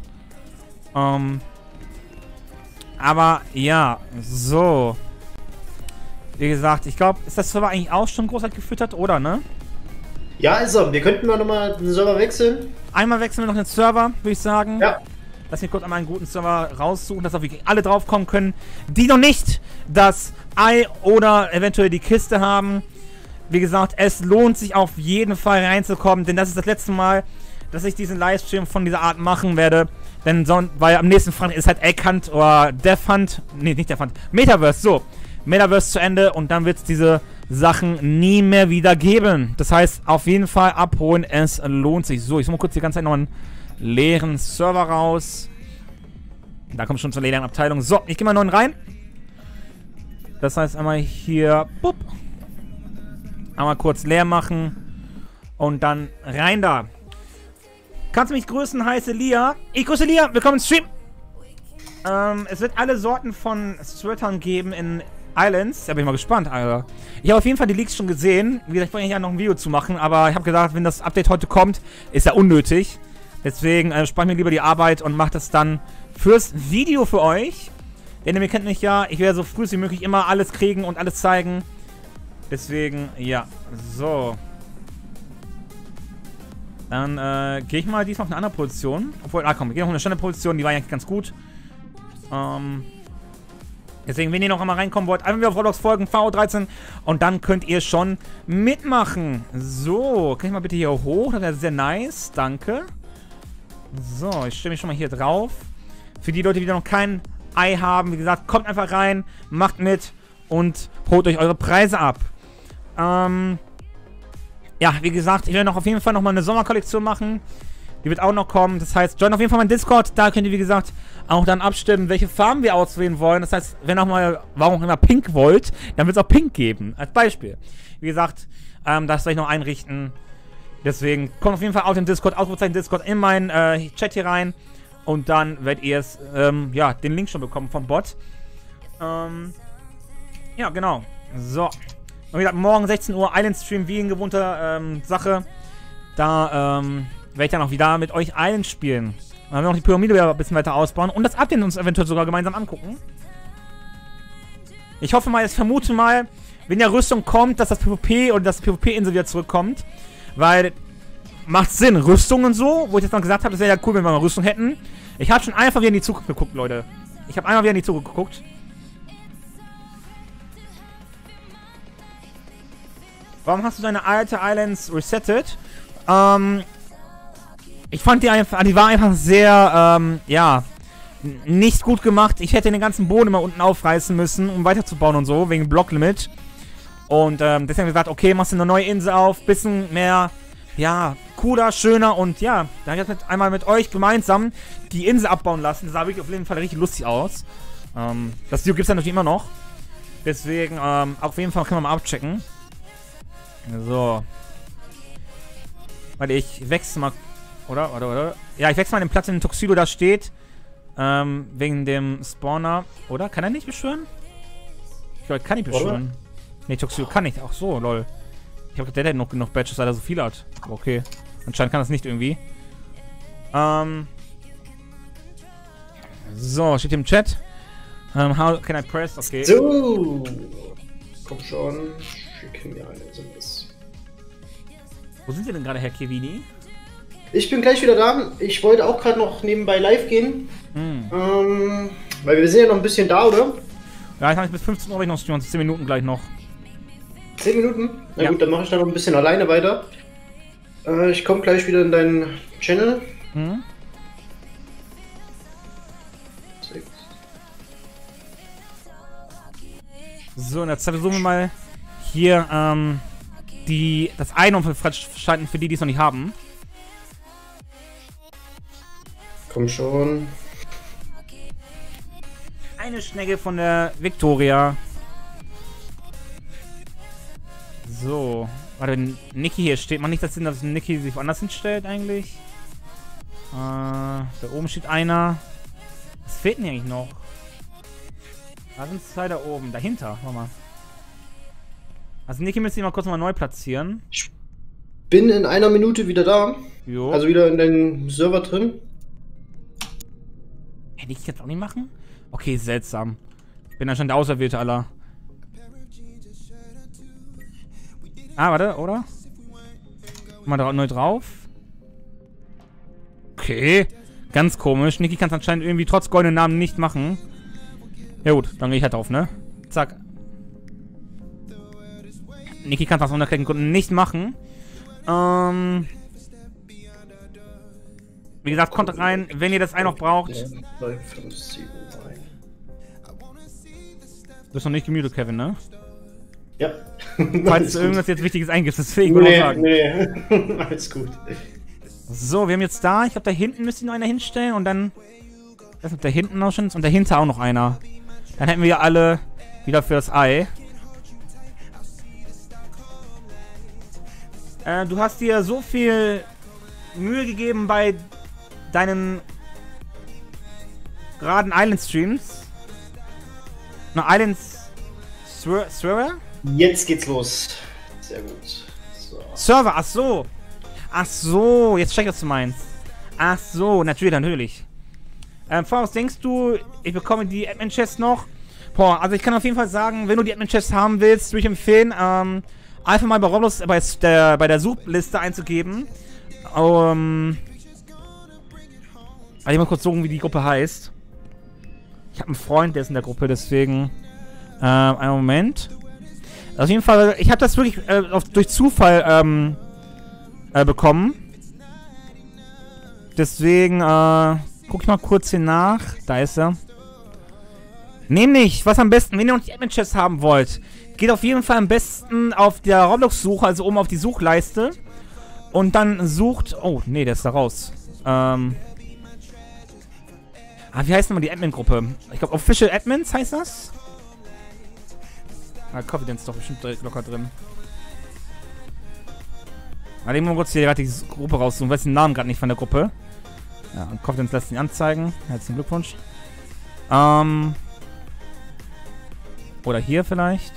Aber ja, so. Wie gesagt, ich glaube, ist das Server eigentlich auch schon großartig gefüttert, oder, ne? Ja, ist er. Wir könnten mal nochmal den Server wechseln. Einmal wechseln wir noch den Server, würde ich sagen. Ja. Lass mich kurz einmal einen guten Server raussuchen, dass auch wirklich alle draufkommen können, die noch nicht das Ei oder eventuell die Kiste haben. Wie gesagt, es lohnt sich auf jeden Fall reinzukommen, denn das ist das letzte Mal, dass ich diesen Livestream von dieser Art machen werde. Denn weil am nächsten Freitag ist halt Egg Hunt oder Death Hunt, nee, nicht Death Hunt, Metaverse, so. Metaverse zu Ende und dann wird es diese Sachen nie mehr wieder geben. Das heißt, auf jeden Fall abholen, es lohnt sich. So, ich suche mal kurz die ganze Zeit noch einen leeren Server raus. Da kommt schon zur leeren Abteilung. So, ich gehe mal einen neuen rein. Das heißt einmal hier, bupp. Einmal kurz leer machen. Und dann rein da. Kannst du mich grüßen, heiße Lia. Ich grüße Lia, willkommen im Stream. Es wird alle Sorten von Sweatern geben in Islands. Da bin ich mal gespannt, Alter. Ich habe auf jeden Fall die Leaks schon gesehen. Wie gesagt, ich wollte ja noch ein Video zu machen, aber ich habe gedacht, wenn das Update heute kommt, ist ja unnötig. Deswegen spare ich mir lieber die Arbeit und mache das dann fürs Video für euch. Denn ihr kennt mich ja, ich werde so früh wie möglich immer alles kriegen und alles zeigen. Deswegen, ja, so. Dann gehe ich mal diesmal auf eine andere Position. Obwohl, komm, wir gehen auf eine Standardposition, die war eigentlich ganz gut. Deswegen, wenn ihr noch einmal reinkommen wollt, einfach wieder auf Roblox folgen, VO13 und dann könnt ihr schon mitmachen. So, kann ich mal bitte hier hoch? Das wäre sehr nice, danke. So, ich stelle mich schon mal hier drauf. Für die Leute, die noch kein Ei haben, wie gesagt, kommt einfach rein, macht mit und holt euch eure Preise ab. Ja, wie gesagt, ich werde noch auf jeden Fall nochmal eine Sommerkollektion machen. Die wird auch noch kommen. Das heißt, join auf jeden Fall meinen Discord. Da könnt ihr, wie gesagt, auch dann abstimmen, welche Farben wir auswählen wollen. Das heißt, wenn ihr auch mal, warum auch immer Pink wollt, dann wird es auch Pink geben. Als Beispiel. Wie gesagt, das soll ich noch einrichten. Deswegen kommt auf jeden Fall auf den Discord, Ausrufezeichen Discord in meinen Chat hier rein. Und dann werdet ihr es, ja, den Link schon bekommen vom Bot. Ja, genau. So. Und wie gesagt, morgen 16 Uhr Island Stream wie in gewohnter Sache. Da werde ich dann auch wieder mit euch Island spielen. Dann werden wir noch die Pyramide wieder ein bisschen weiter ausbauen und das Update uns eventuell sogar gemeinsam angucken. Ich hoffe mal, ich vermute mal, wenn ja Rüstung kommt, dass das PvP und das PvP-Insel wieder zurückkommt. Weil, macht Sinn, Rüstung und so, wo ich jetzt noch gesagt habe, das wäre ja cool, wenn wir mal Rüstung hätten. Ich habe schon einfach wieder in die Zukunft geguckt, Leute. Ich habe einmal wieder in die Zukunft geguckt. Warum hast du deine alte Islands resettet? Ich fand die einfach, die war einfach sehr, ja, nicht gut gemacht. Ich hätte den ganzen Boden immer unten aufreißen müssen, um weiterzubauen und so, wegen Blocklimit. Und deswegen gesagt, okay, machst du eine neue Insel auf, bisschen mehr, ja, cooler, schöner und ja, da habe ich jetzt einmal mit euch gemeinsam die Insel abbauen lassen. Das sah wirklich auf jeden Fall richtig lustig aus. Das Video gibt es dann natürlich immer noch. Deswegen, auf jeden Fall können wir mal abchecken. So. Warte, ich wechsle mal. Oder? Ja, ich wechsle mal den Platz, in den Tuxedo da steht. Wegen dem Spawner. Oder? Kann er nicht beschwören? Ich glaube, kann ich beschwören. Ne, Tuxedo kann nicht. Ach so, lol. Ich hab gedacht, der hätte noch genug Badges, weil er so viel hat. Okay. Anscheinend kann das nicht irgendwie. So, steht hier im Chat. How can I press? Okay. So. Komm schon. Schicken mir eine SMS. Wo sind Sie denn gerade, Herr Kevini? Ich bin gleich wieder da. Ich wollte auch gerade noch nebenbei live gehen. Weil wir sind ja noch ein bisschen da, oder? Ja, ich habe bis 15 Uhr noch streamen, 10 Minuten gleich noch. 10 Minuten? Na ja. Gut, dann mache ich da noch ein bisschen alleine weiter. Ich komme gleich wieder in deinen Channel. So, und jetzt versuchen wir mal hier das eine freischalten für die es noch nicht haben. Komm schon. Eine Schnecke von der Victoria. So. Warte, wenn Niki hier steht, macht nicht das Sinn, dass Niki sich woanders hinstellt eigentlich? Da oben steht einer. Was fehlt denn hier eigentlich noch? Da sind zwei da oben. Dahinter. Warte mal. Also Niki müsste ich mal kurz mal neu platzieren. Ich bin in einer Minute wieder da. Jo. Also wieder in deinem Server drin. Hätte ich jetzt auch nicht machen? Okay, seltsam. Bin anscheinend der Auserwählte aller. Ah, warte, oder? Mal neu drauf. Okay. Ganz komisch. Niki kann es anscheinend irgendwie trotz goldenen Namen nicht machen. Ja gut, dann gehe ich halt drauf, ne? Zack. Niki kann es aus unerklärlichen Gründen nicht machen. Wie gesagt, kommt rein, wenn ihr das noch braucht. 9, 5, 7, 9. Du bist noch nicht gemutet, Kevin, ne? Ja. Falls du irgendwas jetzt Wichtiges eingibst, das will ich nur sagen. Nee, alles gut. So, wir haben jetzt da, ich glaube, da hinten müsste noch einer hinstellen und dann. Das ist da hinten noch schon und dahinter auch noch einer. Dann hätten wir ja alle wieder für das Ei. Du hast dir so viel Mühe gegeben bei deinen geraden Island-Streams. Islands Server? Jetzt geht's los. Sehr gut. So. Server, ach so. Ach so, jetzt check ich, was du meinst. Ach so, natürlich. Voraus, denkst du, ich bekomme die Admin-Chest noch? Boah, also ich kann auf jeden Fall sagen, wenn du die Admin-Chest haben willst, würde ich empfehlen, einfach mal bei Roblox bei der Suchliste einzugeben. Also ich mal kurz suchen, wie die Gruppe heißt. Ich habe einen Freund, der ist in der Gruppe, deswegen. Einen Moment. Auf jeden Fall, ich habe das wirklich durch Zufall bekommen. Deswegen, guck ich mal kurz hier nach. Da ist er. Nämlich, was am besten, wenn ihr noch die Admin-Chest haben wollt, geht auf jeden Fall am besten auf der Roblox-Suche, also oben auf die Suchleiste. Und dann sucht... Oh, nee, der ist da raus. Wie heißt nochmal die Admin-Gruppe? Ich glaube, Official Admins heißt das? Confidence ist doch bestimmt locker drin. Ich muss kurz hier gerade die Gruppe raussuchen. Ich weiß den Namen gerade nicht von der Gruppe. Ja, und Confidence lässt ihn anzeigen. Herzlichen Glückwunsch. Oder hier vielleicht.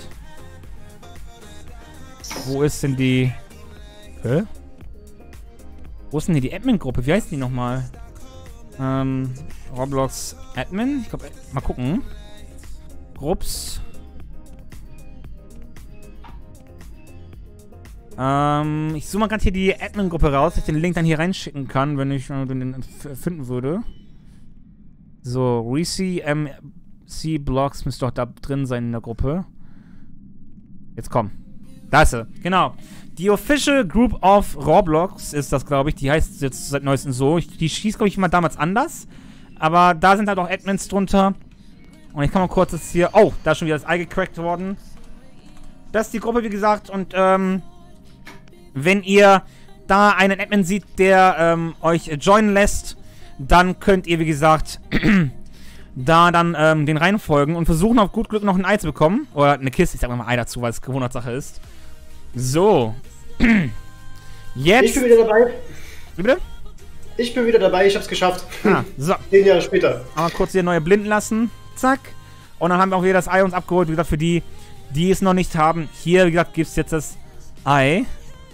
Wo ist denn die... Hä? Wo ist denn hier die Admin-Gruppe? Wie heißt die nochmal? Roblox Admin? Ich glaube, mal gucken. Grupps. Ich suche mal gerade hier die Admin-Gruppe raus, dass ich den Link dann hier reinschicken kann, wenn ich den finden würde. So, Reese MC Blocks müsste doch da drin sein in der Gruppe. Jetzt komm. Da ist sie. Genau. Die Official Group of Roblox ist das, glaube ich. Die heißt jetzt seit neuestem so. Die schießt, glaube ich, immer damals anders. Aber da sind halt auch Admins drunter. Und ich kann mal kurz das hier... Oh, da ist schon wieder das Ei gecrackt worden. Das ist die Gruppe, wie gesagt. Und, wenn ihr da einen Admin sieht, der euch joinen lässt, dann könnt ihr, wie gesagt, da dann den reinfolgen und versuchen auf gut Glück noch ein Ei zu bekommen. Oder eine Kiste, ich sag mal Ei dazu, weil es Gewohnheitssache ist. So. Jetzt. Ich bin wieder dabei. Wie bitte? Ich bin wieder dabei, ich hab's geschafft. Ah, so. 10 Jahre später. Aber kurz hier neue blinden lassen. Zack. Und dann haben wir auch wieder das Ei uns abgeholt. Wie gesagt, für die, die es noch nicht haben. Hier, wie gesagt, gibt es jetzt das Ei.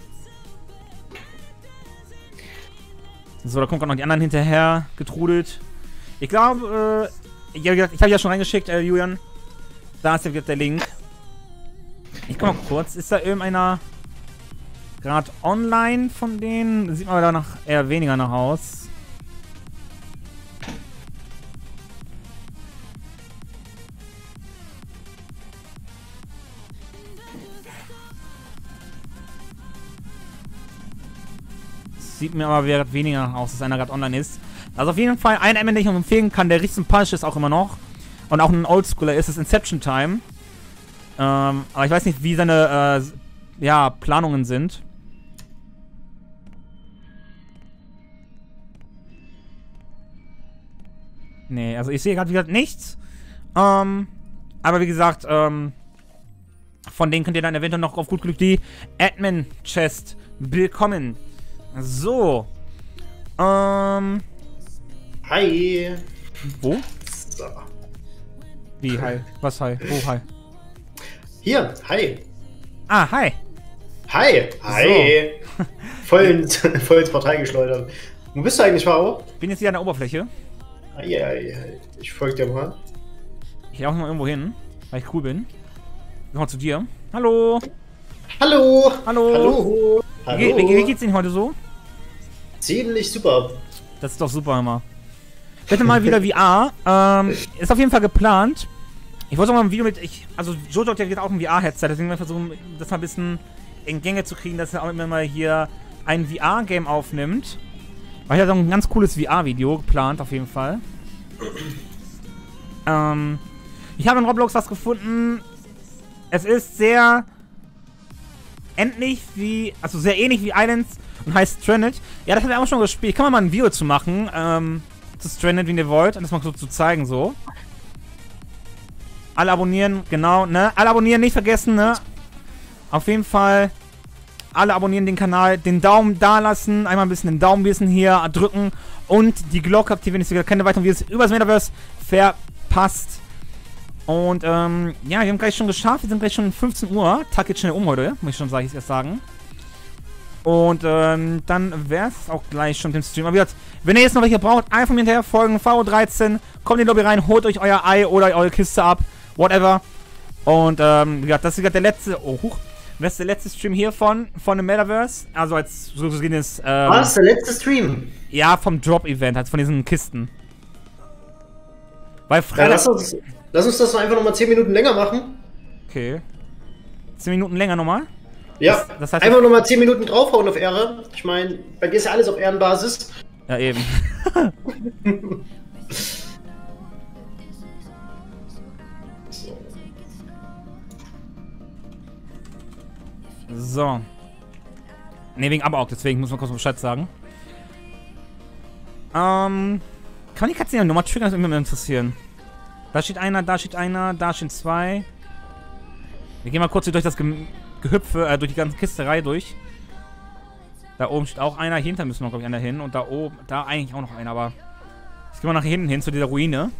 So, da kommen gerade noch die anderen hinterher getrudelt. Ich glaube, ja, ich habe ja schon reingeschickt, Julian. Da ist ja wieder der Link. Ich guck mal kurz. Ist da irgendeiner gerade online von denen? Sieht man da noch eher weniger nach aus. Sieht mir aber weniger aus, dass einer gerade online ist. Also auf jeden Fall ein Admin, den ich euch empfehlen kann, der richtig sympathisch ist auch immer noch. Und auch ein Oldschooler ist, ist Inception Time. Aber ich weiß nicht, wie seine ja, Planungen sind. Nee, also ich sehe gerade, wie gesagt, nichts. Aber wie gesagt, von denen könnt ihr dann eventuell noch auf gut Glück die Admin-Chest bekommen. So. Hi. Wo? So. Wie, hi? Was, hi? Wo, hi? Hier, hi. Ah, hi. Hi. Hi. So. voll ins Partei geschleudert. Wo bist du eigentlich, Faro? Bin jetzt hier an der Oberfläche. Ich folge dir mal. Ich laufe mal irgendwo hin, weil ich cool bin. Nochmal zu dir. Hallo. Hallo. Hallo. Hallo. Wie geht's Ihnen heute so? Ziemlich super. Das ist doch super immer. Bitte mal wieder VR. Ist auf jeden Fall geplant. Ich wollte auch mal ein Video mit... also Jojo hat ja jetzt auch ein VR-Headset, deswegen wir versuchen, das mal ein bisschen in Gänge zu kriegen, dass er auch immer mal hier ein VR-Game aufnimmt. Weil ich habe so ein ganz cooles VR-Video geplant, auf jeden Fall. Ich habe in Roblox was gefunden. Es ist sehr ähnlich wie... also sehr ähnlich wie Islands und heißt Stranded. Ja, das haben wir auch schon gespielt. Kann man mal ein Video zu machen, zu Stranded, wie ihr wollt. Und das mal so zu zeigen, so. Alle abonnieren, genau, ne? Alle abonnieren, nicht vergessen, ne? Auf jeden Fall alle abonnieren den Kanal, den Daumen da lassen, einmal ein bisschen den Daumen hier drücken und die Glocke aktivieren, dass ihr keine weiteren Videos über das Metaverse verpasst. Und, ja, wir haben gleich schon geschafft, wir sind gleich schon 15 Uhr. Tag geht schnell um heute, muss ich schon erst sagen. Und, dann wäre es auch gleich schon mit dem Stream. Aber wie gesagt, wenn ihr jetzt noch welche braucht, einfach mir hinterher folgen, VO13, kommt in die Lobby rein, holt euch euer Ei oder eure Kiste ab, whatever. Und, wie gesagt, das ist der letzte, das ist der letzte Stream hier von dem Metaverse. Also als so gesehen ist, was? Der letzte Stream? Ja, vom Drop-Event, halt von diesen Kisten. Weil Freitag... Ja, lass uns das einfach nochmal 10 Minuten länger machen. Okay. 10 Minuten länger nochmal? Ja, das heißt, einfach nochmal 10 Minuten draufhauen auf Ehre. Ich meine, bei dir ist ja alles auf Ehrenbasis. Ja, eben. So. Ne, wegen Abauk, deswegen muss man kurz Bescheid sagen. Kann die Katze ja nochmal triggern, das würde mich interessieren. Da steht einer, da steht einer, da stehen zwei. Wir gehen mal kurz hier durch das Gehüpfe, durch die ganze Kisterei durch. Da oben steht auch einer, hier hinter müssen noch, glaube ich, einer hin. Und da oben, da eigentlich auch noch einer, aber... Ich gehe mal nach hinten hin, zu dieser Ruine.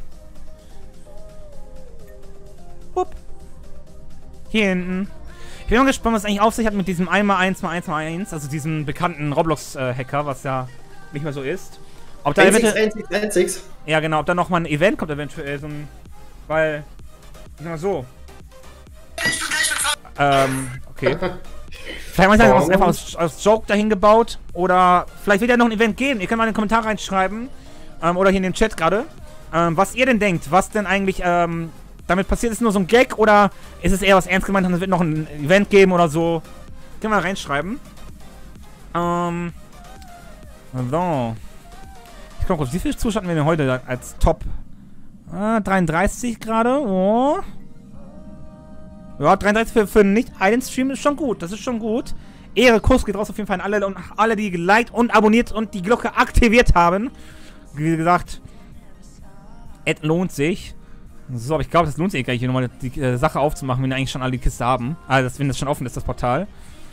Hup. Hier hinten. Ich bin mal gespannt, was es eigentlich auf sich hat mit diesem 1x1x1x1, also diesem bekannten Roblox-Hacker, was ja nicht mehr so ist. Ob da eventuell... 1x1x1x. Ja, genau, ob da nochmal ein Event kommt, eventuell, so ein... Weil... Ich sag mal so... Okay. Vielleicht haben wir es einfach aus Joke dahin gebaut. Oder vielleicht wird ja noch ein Event geben. Ihr könnt mal in den Kommentar reinschreiben. Oder hier in den Chat gerade. Was ihr denn denkt, was denn eigentlich damit passiert. Ist nur so ein Gag oder ist es eher was ernst gemeint und es wird noch ein Event geben oder so. Können wir reinschreiben. So. Ich guck mal kurz, wie viele Zuschauer hatten wir denn heute als Top? 33 gerade. Oh. Ja, 33 für einen Nicht-Island-Stream ist schon gut. Das ist schon gut. Ehre, Kuss geht raus auf jeden Fall an alle und alle, die geliked und abonniert und die Glocke aktiviert haben. Wie gesagt, es lohnt sich. So, aber ich glaube, das lohnt sich gar nicht, hier nochmal die Sache aufzumachen, wenn wir eigentlich schon alle die Kiste haben. Also, wenn das schon offen ist, das Portal.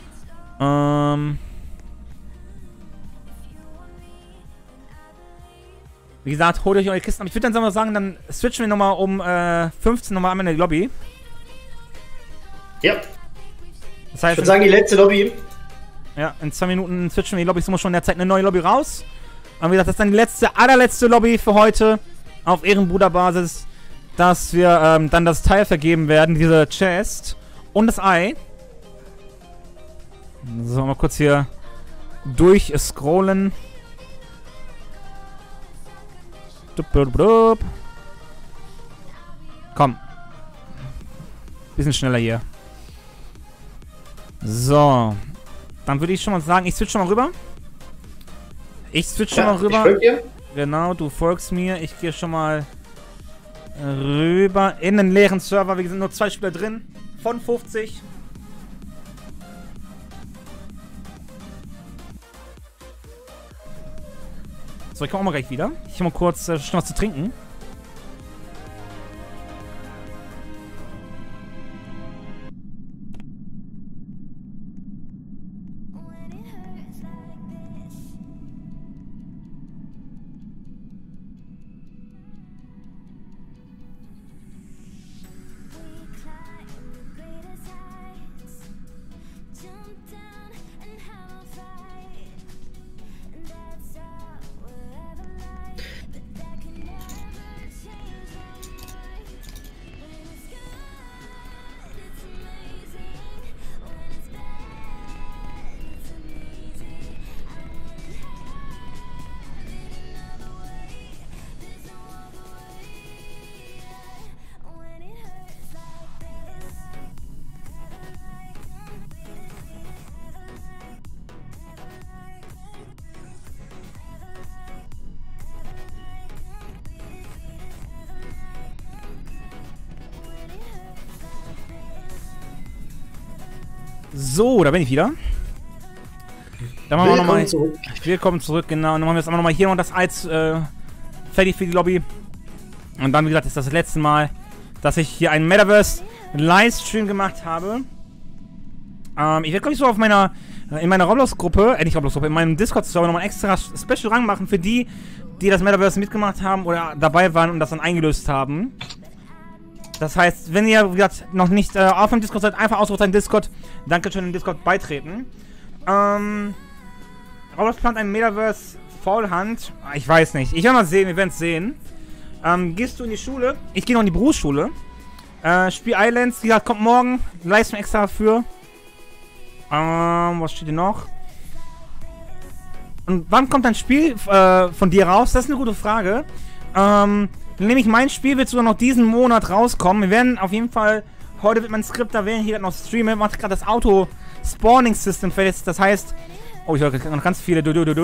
Wie gesagt, holt euch eure Kisten ab. Ich würde dann mal sagen, dann switchen wir nochmal um 15 nochmal einmal in die Lobby. Ja. Das heißt, ich würde sagen, die letzte Lobby. Ja, in 2 Minuten switchen wir die Lobby. Es muss schon in der Zeit eine neue Lobby raus. Und wie gesagt, das ist dann die allerletzte Lobby für heute. Auf Ehrenbruderbasis. Dass wir dann das Teil vergeben werden, diese Chest. Und das Ei. So, mal kurz hier durchscrollen. Komm. Bisschen schneller hier. So. Dann würde ich schon mal sagen, ich switch schon mal rüber. Ich switch schon mal rüber. Ich folge dir. Genau, du folgst mir. Ich gehe schon mal rüber in den leeren Server. Wir sind nur 2 Spieler drin. Von 50. So, ich komme auch mal gleich wieder. Ich will mal kurz schon was zu trinken. So, da bin ich wieder. Dann machen wir nochmal. Willkommen zurück, genau. Und dann machen wir jetzt aber nochmal hier noch das Eis fertig für die Lobby. Und dann, wie gesagt, ist das letzte Mal, dass ich hier einen Metaverse-Livestream gemacht habe. Ich werde, glaube ich, so auf meiner, in meiner Roblox-Gruppe, nicht Roblox-Gruppe, in meinem Discord-Server nochmal einen extra Special-Rang machen für die, die das Metaverse mitgemacht haben oder dabei waren und das dann eingelöst haben. Das heißt, wenn ihr, wie gesagt, noch nicht auf dem Discord seid, einfach ausrufen Discord. Dann könnt ihr in den Discord beitreten. Roblox plant ein Metaverse Faulhand. Ich weiß nicht. Ich werde mal sehen, wir werden es sehen. Gehst du in die Schule? Ich gehe noch in die Berufsschule. Spiel Islands, wie gesagt, kommt morgen. Leistung extra dafür. Was steht hier noch? Und wann kommt ein Spiel von dir raus? Das ist eine gute Frage. Nämlich mein Spiel wird sogar noch diesen Monat rauskommen. Wir werden auf jeden Fall, heute wird mein Skript da während ich hier noch streame, macht gerade das Auto-Spawning-System fertig. Das heißt, oh, ich höre noch ganz viele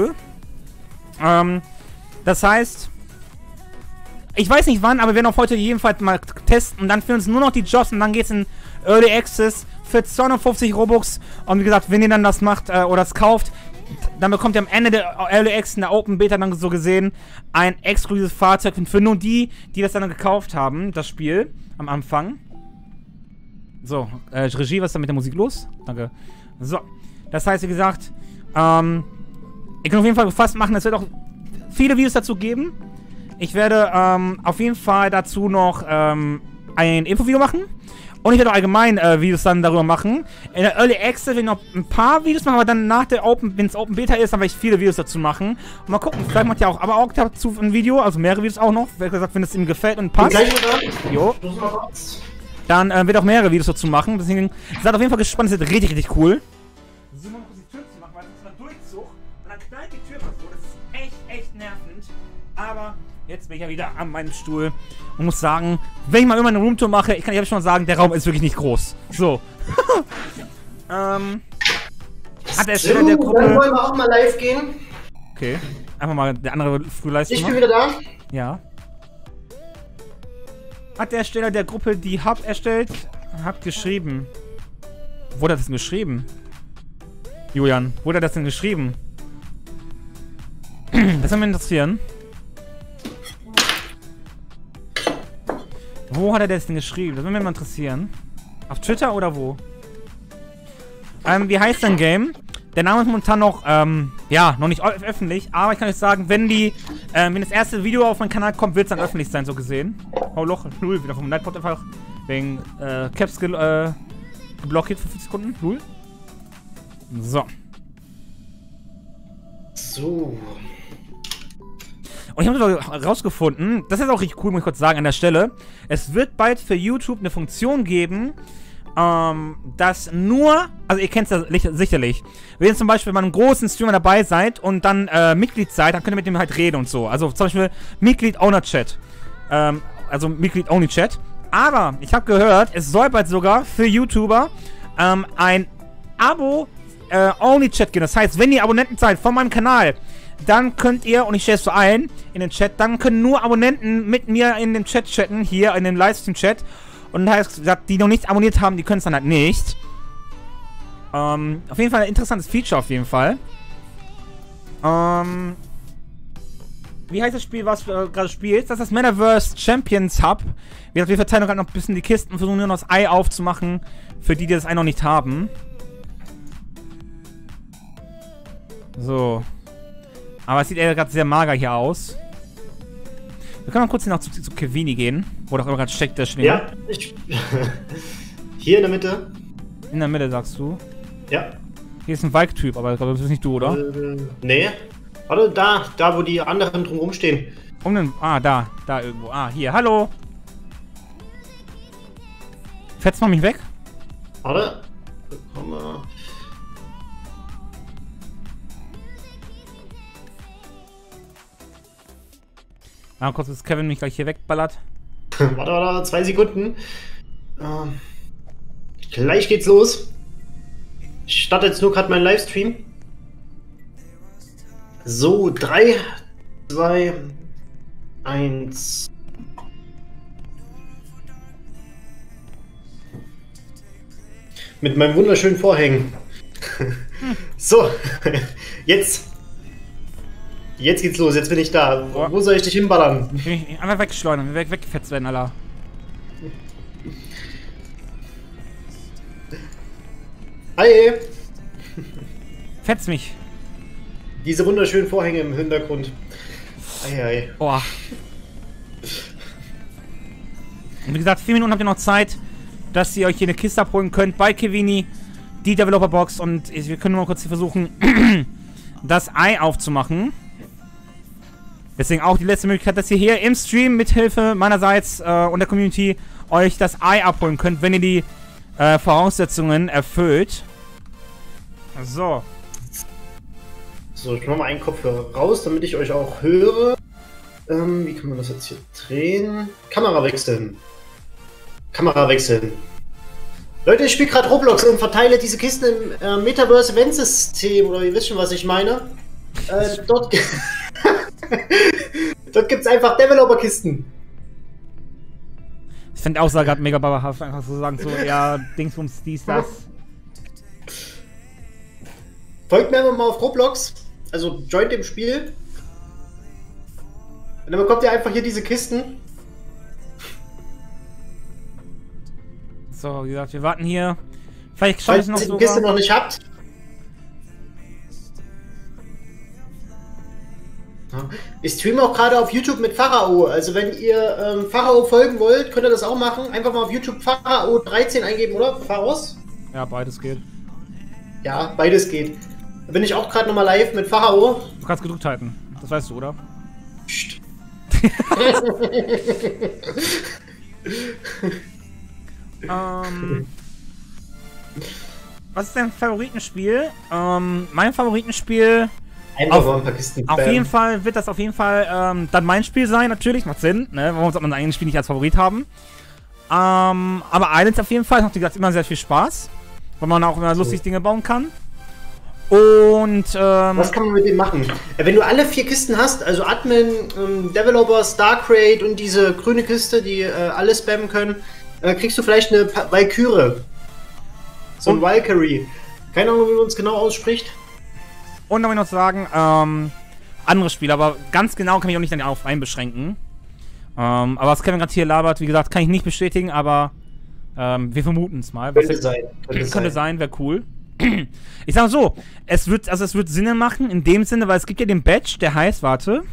das heißt, ich weiß nicht wann, aber wir werden auch heute jedenfalls mal testen. Und dann für uns nur noch die Jobs und dann geht's in Early Access für 250 Robux. Und wie gesagt, wenn ihr dann das macht oder das kauft, dann bekommt ihr am Ende der Early Access in der Open Beta dann so gesehen ein exklusives Fahrzeug für nur die, die das dann gekauft haben, das Spiel am Anfang. So, Regie, was ist da mit der Musik los? Danke. So, das heißt, wie gesagt, ich kann auf jeden Fall gefasst machen, es wird auch viele Videos dazu geben. Ich werde auf jeden Fall dazu noch ein Infovideo machen. Und ich werde auch allgemein Videos dann darüber machen. In der Early Access werde ich noch ein paar Videos machen, aber dann nach der wenn es Open Beta ist, dann werde ich viele Videos dazu machen. Und mal gucken, vielleicht macht ihr auch, aber auch dazu ein Video, also mehrere Videos auch noch. Wie gesagt, wenn es ihm gefällt und passt. Jo. Dann wird auch mehrere Videos dazu machen. Deswegen seid auf jeden Fall gespannt, es wird richtig, richtig cool. So, mal kurz die Tür zu machen, weil es ist ein Durchzug. Und dann knallt die Tür kaputt. Das ist echt nervend. Aber jetzt bin ich ja wieder an meinem Stuhl und muss sagen, wenn ich mal irgendwann eine Roomtour mache, ich habe schon mal sagen, der Raum ist wirklich nicht groß. So. Hat der Ersteller der Gruppe... Dann wollen wir auch mal live gehen. Okay. Einfach mal der andere Frühleistung. Ich bin wieder da. Ja. Hat der Ersteller der Gruppe die Hub erstellt? Hab geschrieben. Wo hat er das denn geschrieben? Julian, wo hat er das denn geschrieben? Das würde mich interessieren. Wo hat er das denn geschrieben? Das würde mich mal interessieren. Auf Twitter oder wo? Wie heißt dein Game? Der Name ist momentan noch, ja, noch nicht öffentlich, aber ich kann euch sagen, wenn das erste Video auf meinen Kanal kommt, wird es dann öffentlich sein, so gesehen. Oh, Loch, 0 wieder vom Nightbot einfach wegen, Caps geblockiert für 5 Sekunden. 0. So. So. Und ich habe rausgefunden, das ist auch richtig cool, muss ich kurz sagen, an der Stelle. Es wird bald für YouTube eine Funktion geben, dass nur, also ihr kennt es ja sicherlich, wenn ihr zum Beispiel bei einem großen Streamer dabei seid und dann Mitglied seid, dann könnt ihr mit dem halt reden und so. Also zum Beispiel Mitglied-Owner-Chat. Also Mitglied-Only-Chat. Aber ich habe gehört, es soll bald sogar für YouTuber ein Abo-Only-Chat geben. Das heißt, wenn ihr Abonnenten seid von meinem Kanal, dann könnt ihr, und ich stelle es so ein in den Chat, dann können nur Abonnenten mit mir in dem Chat chatten, hier in dem Livestream-Chat. Und das heißt, die noch nicht abonniert haben, die können es dann halt nicht. Auf jeden Fall ein interessantes Feature, auf jeden Fall. Wie heißt das Spiel, was du gerade spielst? Das ist das Metaverse Champions Hub. Wir verteilen gerade noch ein bisschen die Kisten und versuchen nur noch das Ei aufzumachen, für die das Ei noch nicht haben. So. Aber es sieht eher gerade sehr mager hier aus. Wir können mal kurz noch zu Kevini gehen, wo doch immer gerade steckt der Schnee. Ja, hier in der Mitte. In der Mitte, sagst du? Ja. Hier ist ein Valk-Typ, aber ich glaube, das ist nicht du, oder? Nee. Warte, da wo die anderen drumherum stehen. Da irgendwo. Ah, hier, hallo. Fetzt man mich weg? Warte. Komm mal. Kurz, bis Kevin mich gleich hier wegballert. Warte, 2 Sekunden. Gleich geht's los. Ich starte jetzt nur gerade meinen Livestream. So, 3, 2, 1. Mit meinem wunderschönen Vorhängen. So, jetzt geht's los, jetzt bin ich da. Wo soll ich dich hinballern? Einfach wegschleudern, weggefetzt werden, Alter. Hi! Fetz mich. Diese wunderschönen Vorhänge im Hintergrund. Ei. Boah. Und wie gesagt, 4 Minuten habt ihr noch Zeit, dass ihr euch hier eine Kiste abholen könnt bei Kevini, die Developer Box, und wir können mal kurz hier versuchen, das Ei aufzumachen. Deswegen auch die letzte Möglichkeit, dass ihr hier im Stream mithilfe meinerseits und der Community euch das Ei abholen könnt, wenn ihr die Voraussetzungen erfüllt. So. So, ich mache mal einen Kopfhörer raus, damit ich euch auch höre. Wie kann man das jetzt hier drehen? Kamera wechseln. Leute, ich spiele gerade Roblox und verteile diese Kisten im Metaverse Event System, oder ihr wisst schon, was ich meine. Dort gibt es einfach Developer-Kisten. Ich finde die Aussage gerade mega babahaft, einfach so sagen, so, ja, Dingsbums, dies, das. Folgt mir einfach mal auf Roblox, also joint dem Spiel. Und dann bekommt ihr einfach hier diese Kisten. So, wie gesagt, wir warten hier. Vielleicht schauen wir es noch so. sogar. Falls ihr die Kiste noch nicht habt. Ich streame auch gerade auf YouTube mit Pharao. Also wenn ihr Pharao folgen wollt, könnt ihr das auch machen. Einfach mal auf YouTube Pharao 13 eingeben, oder? Pharaos? Ja, beides geht. Ja, beides geht. Da bin ich auch gerade nochmal live mit Pharao. Du kannst gedrückt halten. Das weißt du, oder? Psst. Was ist dein Favoritenspiel? Mein Favoritenspiel. Einfach mal ein paar Kisten auf jeden Fall wird das auf jeden Fall dann mein Spiel sein, natürlich, macht Sinn, ne? Warum sollte man ein eigenes Spiel nicht als Favorit haben? Aber Islands auf jeden Fall, hat wie gesagt immer sehr viel Spaß, weil man auch immer lustig Dinge bauen kann. Und was kann man mit dem machen? Wenn du alle 4 Kisten hast, also Admin, Developer, Starcrate und diese grüne Kiste, die alle spammen können, kriegst du vielleicht eine Valkyrie. So ein Valkyrie. Keine Ahnung, wie man es genau ausspricht. Und dann will ich noch sagen, andere Spiele, aber ganz genau kann ich auch nicht darauf einbeschränken. Aber was Kevin gerade hier labert, wie gesagt, kann ich nicht bestätigen, aber wir vermuten es mal. Könnte sein. Könnte sein, wäre cool. Ich sag mal so, es wird Sinn machen in dem Sinne, weil es gibt ja den Badge, der heißt,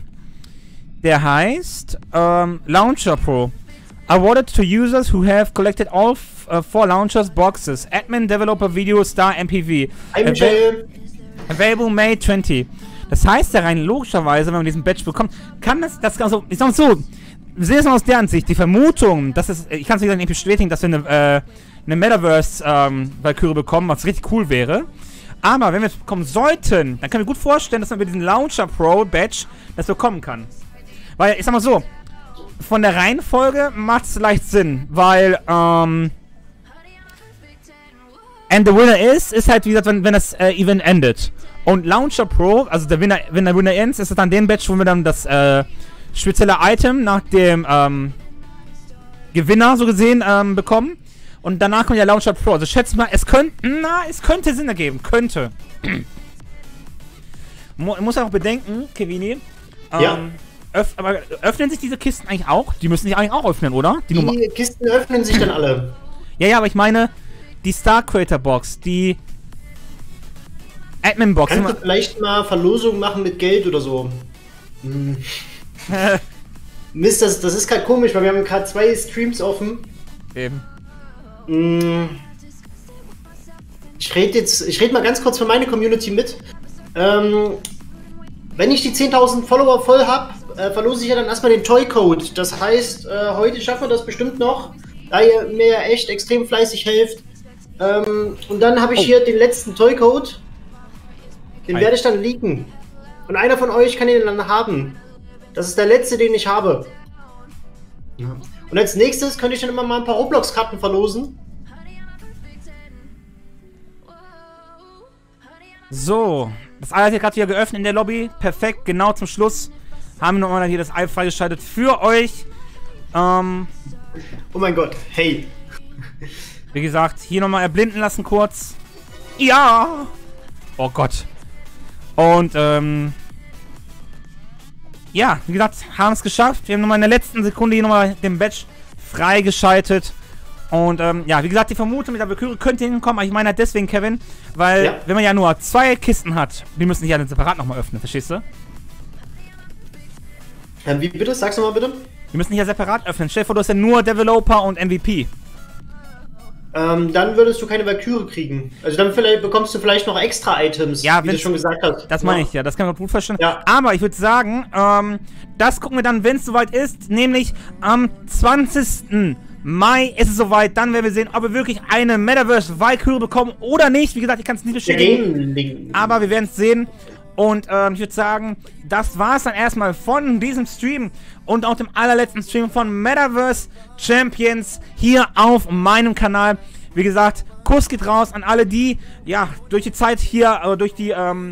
Launcher Pro. Awarded to users who have collected all 4 Launchers Boxes. Admin, Developer, Video, Star, MPV. Available May 20. Das heißt ja rein logischerweise, wenn man diesen Badge bekommt, kann das also, ich sag mal so, wir sehen es mal aus der Ansicht, die Vermutung, dass es, ich kann es nicht bestätigen, dass wir eine Metaverse-Valkyrie bekommen, was richtig cool wäre. Aber wenn wir es bekommen sollten, dann können wir gut vorstellen, dass man mit diesem Launcher Pro Badge das bekommen kann. Weil, ich sag mal so, von der Reihenfolge macht es leicht Sinn, weil, and the winner ist halt, wie gesagt, wenn das Event endet. Und Launcher Pro, also wenn der Winner ends, ist es dann den Badge, wo wir dann das spezielle Item nach dem Gewinner so gesehen bekommen. Und danach kommt der Launcher Pro. Also schätze mal, es könnte Sinn ergeben. Könnte. Muss auch bedenken, Kevini. Ja. Aber öffnen sich diese Kisten eigentlich auch? Die müssen sich eigentlich auch öffnen, oder? Die Kisten öffnen sich dann alle. Ja, aber ich meine, die Star Creator Box, die Admin Box. Kannst du vielleicht mal Verlosungen machen mit Geld oder so? Mist, das ist gerade komisch, weil wir haben gerade 2 Streams offen. Eben. Ich rede mal ganz kurz für meine Community mit. Wenn ich die 10.000 Follower voll habe, verlose ich ja dann erstmal den Toy-Code. Das heißt, heute schaffen wir das bestimmt noch, da ihr mir ja echt extrem fleißig helft. Und dann habe ich hier den letzten Toy-Code. Den werde ich dann leaken. Und einer von euch kann ihn dann haben. Das ist der letzte, den ich habe. Ja. Und als nächstes könnte ich dann immer mal ein paar Roblox-Karten verlosen. So, das Ei hat hier gerade wieder geöffnet in der Lobby. Perfekt, genau zum Schluss haben wir nochmal hier das Ei freigeschaltet für euch. Oh mein Gott, hey. Wie gesagt, hier nochmal erblinden lassen kurz. Ja! Oh Gott. Und, ja, wie gesagt, haben es geschafft. Wir haben nochmal in der letzten Sekunde hier nochmal den Badge freigeschaltet. Und, ja, wie gesagt, die Vermutung mit der Valkyrie könnte hinkommen. Aber ich meine halt deswegen, Kevin, weil, wenn man ja nur 2 Kisten hat, die müssen sich ja dann separat nochmal öffnen, verstehst du? Wie bitte? Sag's nochmal bitte. Die müssen sich ja separat öffnen. Stell dir vor, du hast ja nur Developer und MVP. Dann würdest du keine Valkyrie kriegen. Also dann bekommst du vielleicht noch extra Items, ja, wie du schon gesagt hast. Das meine ich ja, das kann man gut verstehen. Ja. Aber ich würde sagen, das gucken wir dann, wenn es soweit ist, nämlich am 20. Mai ist es soweit. Dann werden wir sehen, ob wir wirklich eine Metaverse Valkyrie bekommen oder nicht. Wie gesagt, ich kann es nicht bestätigen. Aber wir werden es sehen. Und ich würde sagen, das war es dann erstmal von diesem Stream und auch dem allerletzten Stream von Metaverse Champions hier auf meinem Kanal. Wie gesagt, Kuss geht raus an alle, die, ja, durch die Zeit hier, durch die, ich habe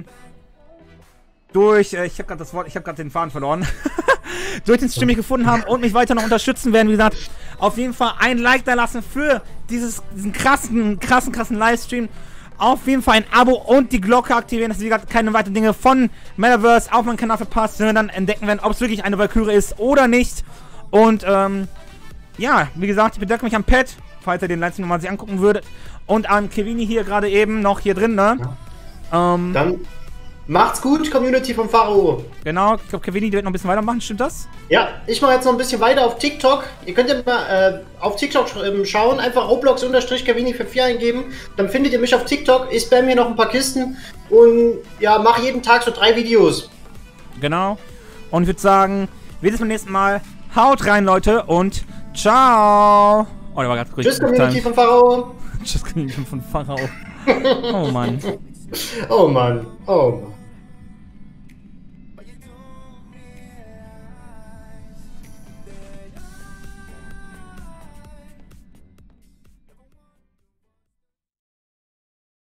gerade den Faden verloren, durch den Stream mich gefunden haben und mich weiter noch unterstützen werden. Wie gesagt, auf jeden Fall ein Like da lassen für diesen krassen Livestream. Auf jeden Fall ein Abo und die Glocke aktivieren, dass ihr keine weiteren Dinge von Metaverse auf meinem Kanal verpasst, wenn wir dann entdecken werden, ob es wirklich eine Valkyrie ist oder nicht. Und, ja, wie gesagt, ich bedanke mich am Pet, falls ihr den Livestream nochmal sich angucken würdet. Und an Kevini hier gerade eben noch hier drin, ne? Dann macht's gut, Community vom Pharao. Genau, ich glaube, Kevini wird noch ein bisschen weitermachen, stimmt das? Ja, ich mache jetzt noch ein bisschen weiter auf TikTok. Ihr könnt ja mal auf TikTok schauen, einfach Roblox-Kevini für 4 eingeben. Dann findet ihr mich auf TikTok. Ich spam hier noch ein paar Kisten und ja, mache jeden Tag so 3 Videos. Genau. Und ich würde sagen, wir sehen uns beim nächsten Mal. Haut rein, Leute, und ciao. Oh, der war gerade Tschüss, Community vom Pharao. Tschüss, Community vom Pharao. Oh Mann. Oh Mann. Oh Mann.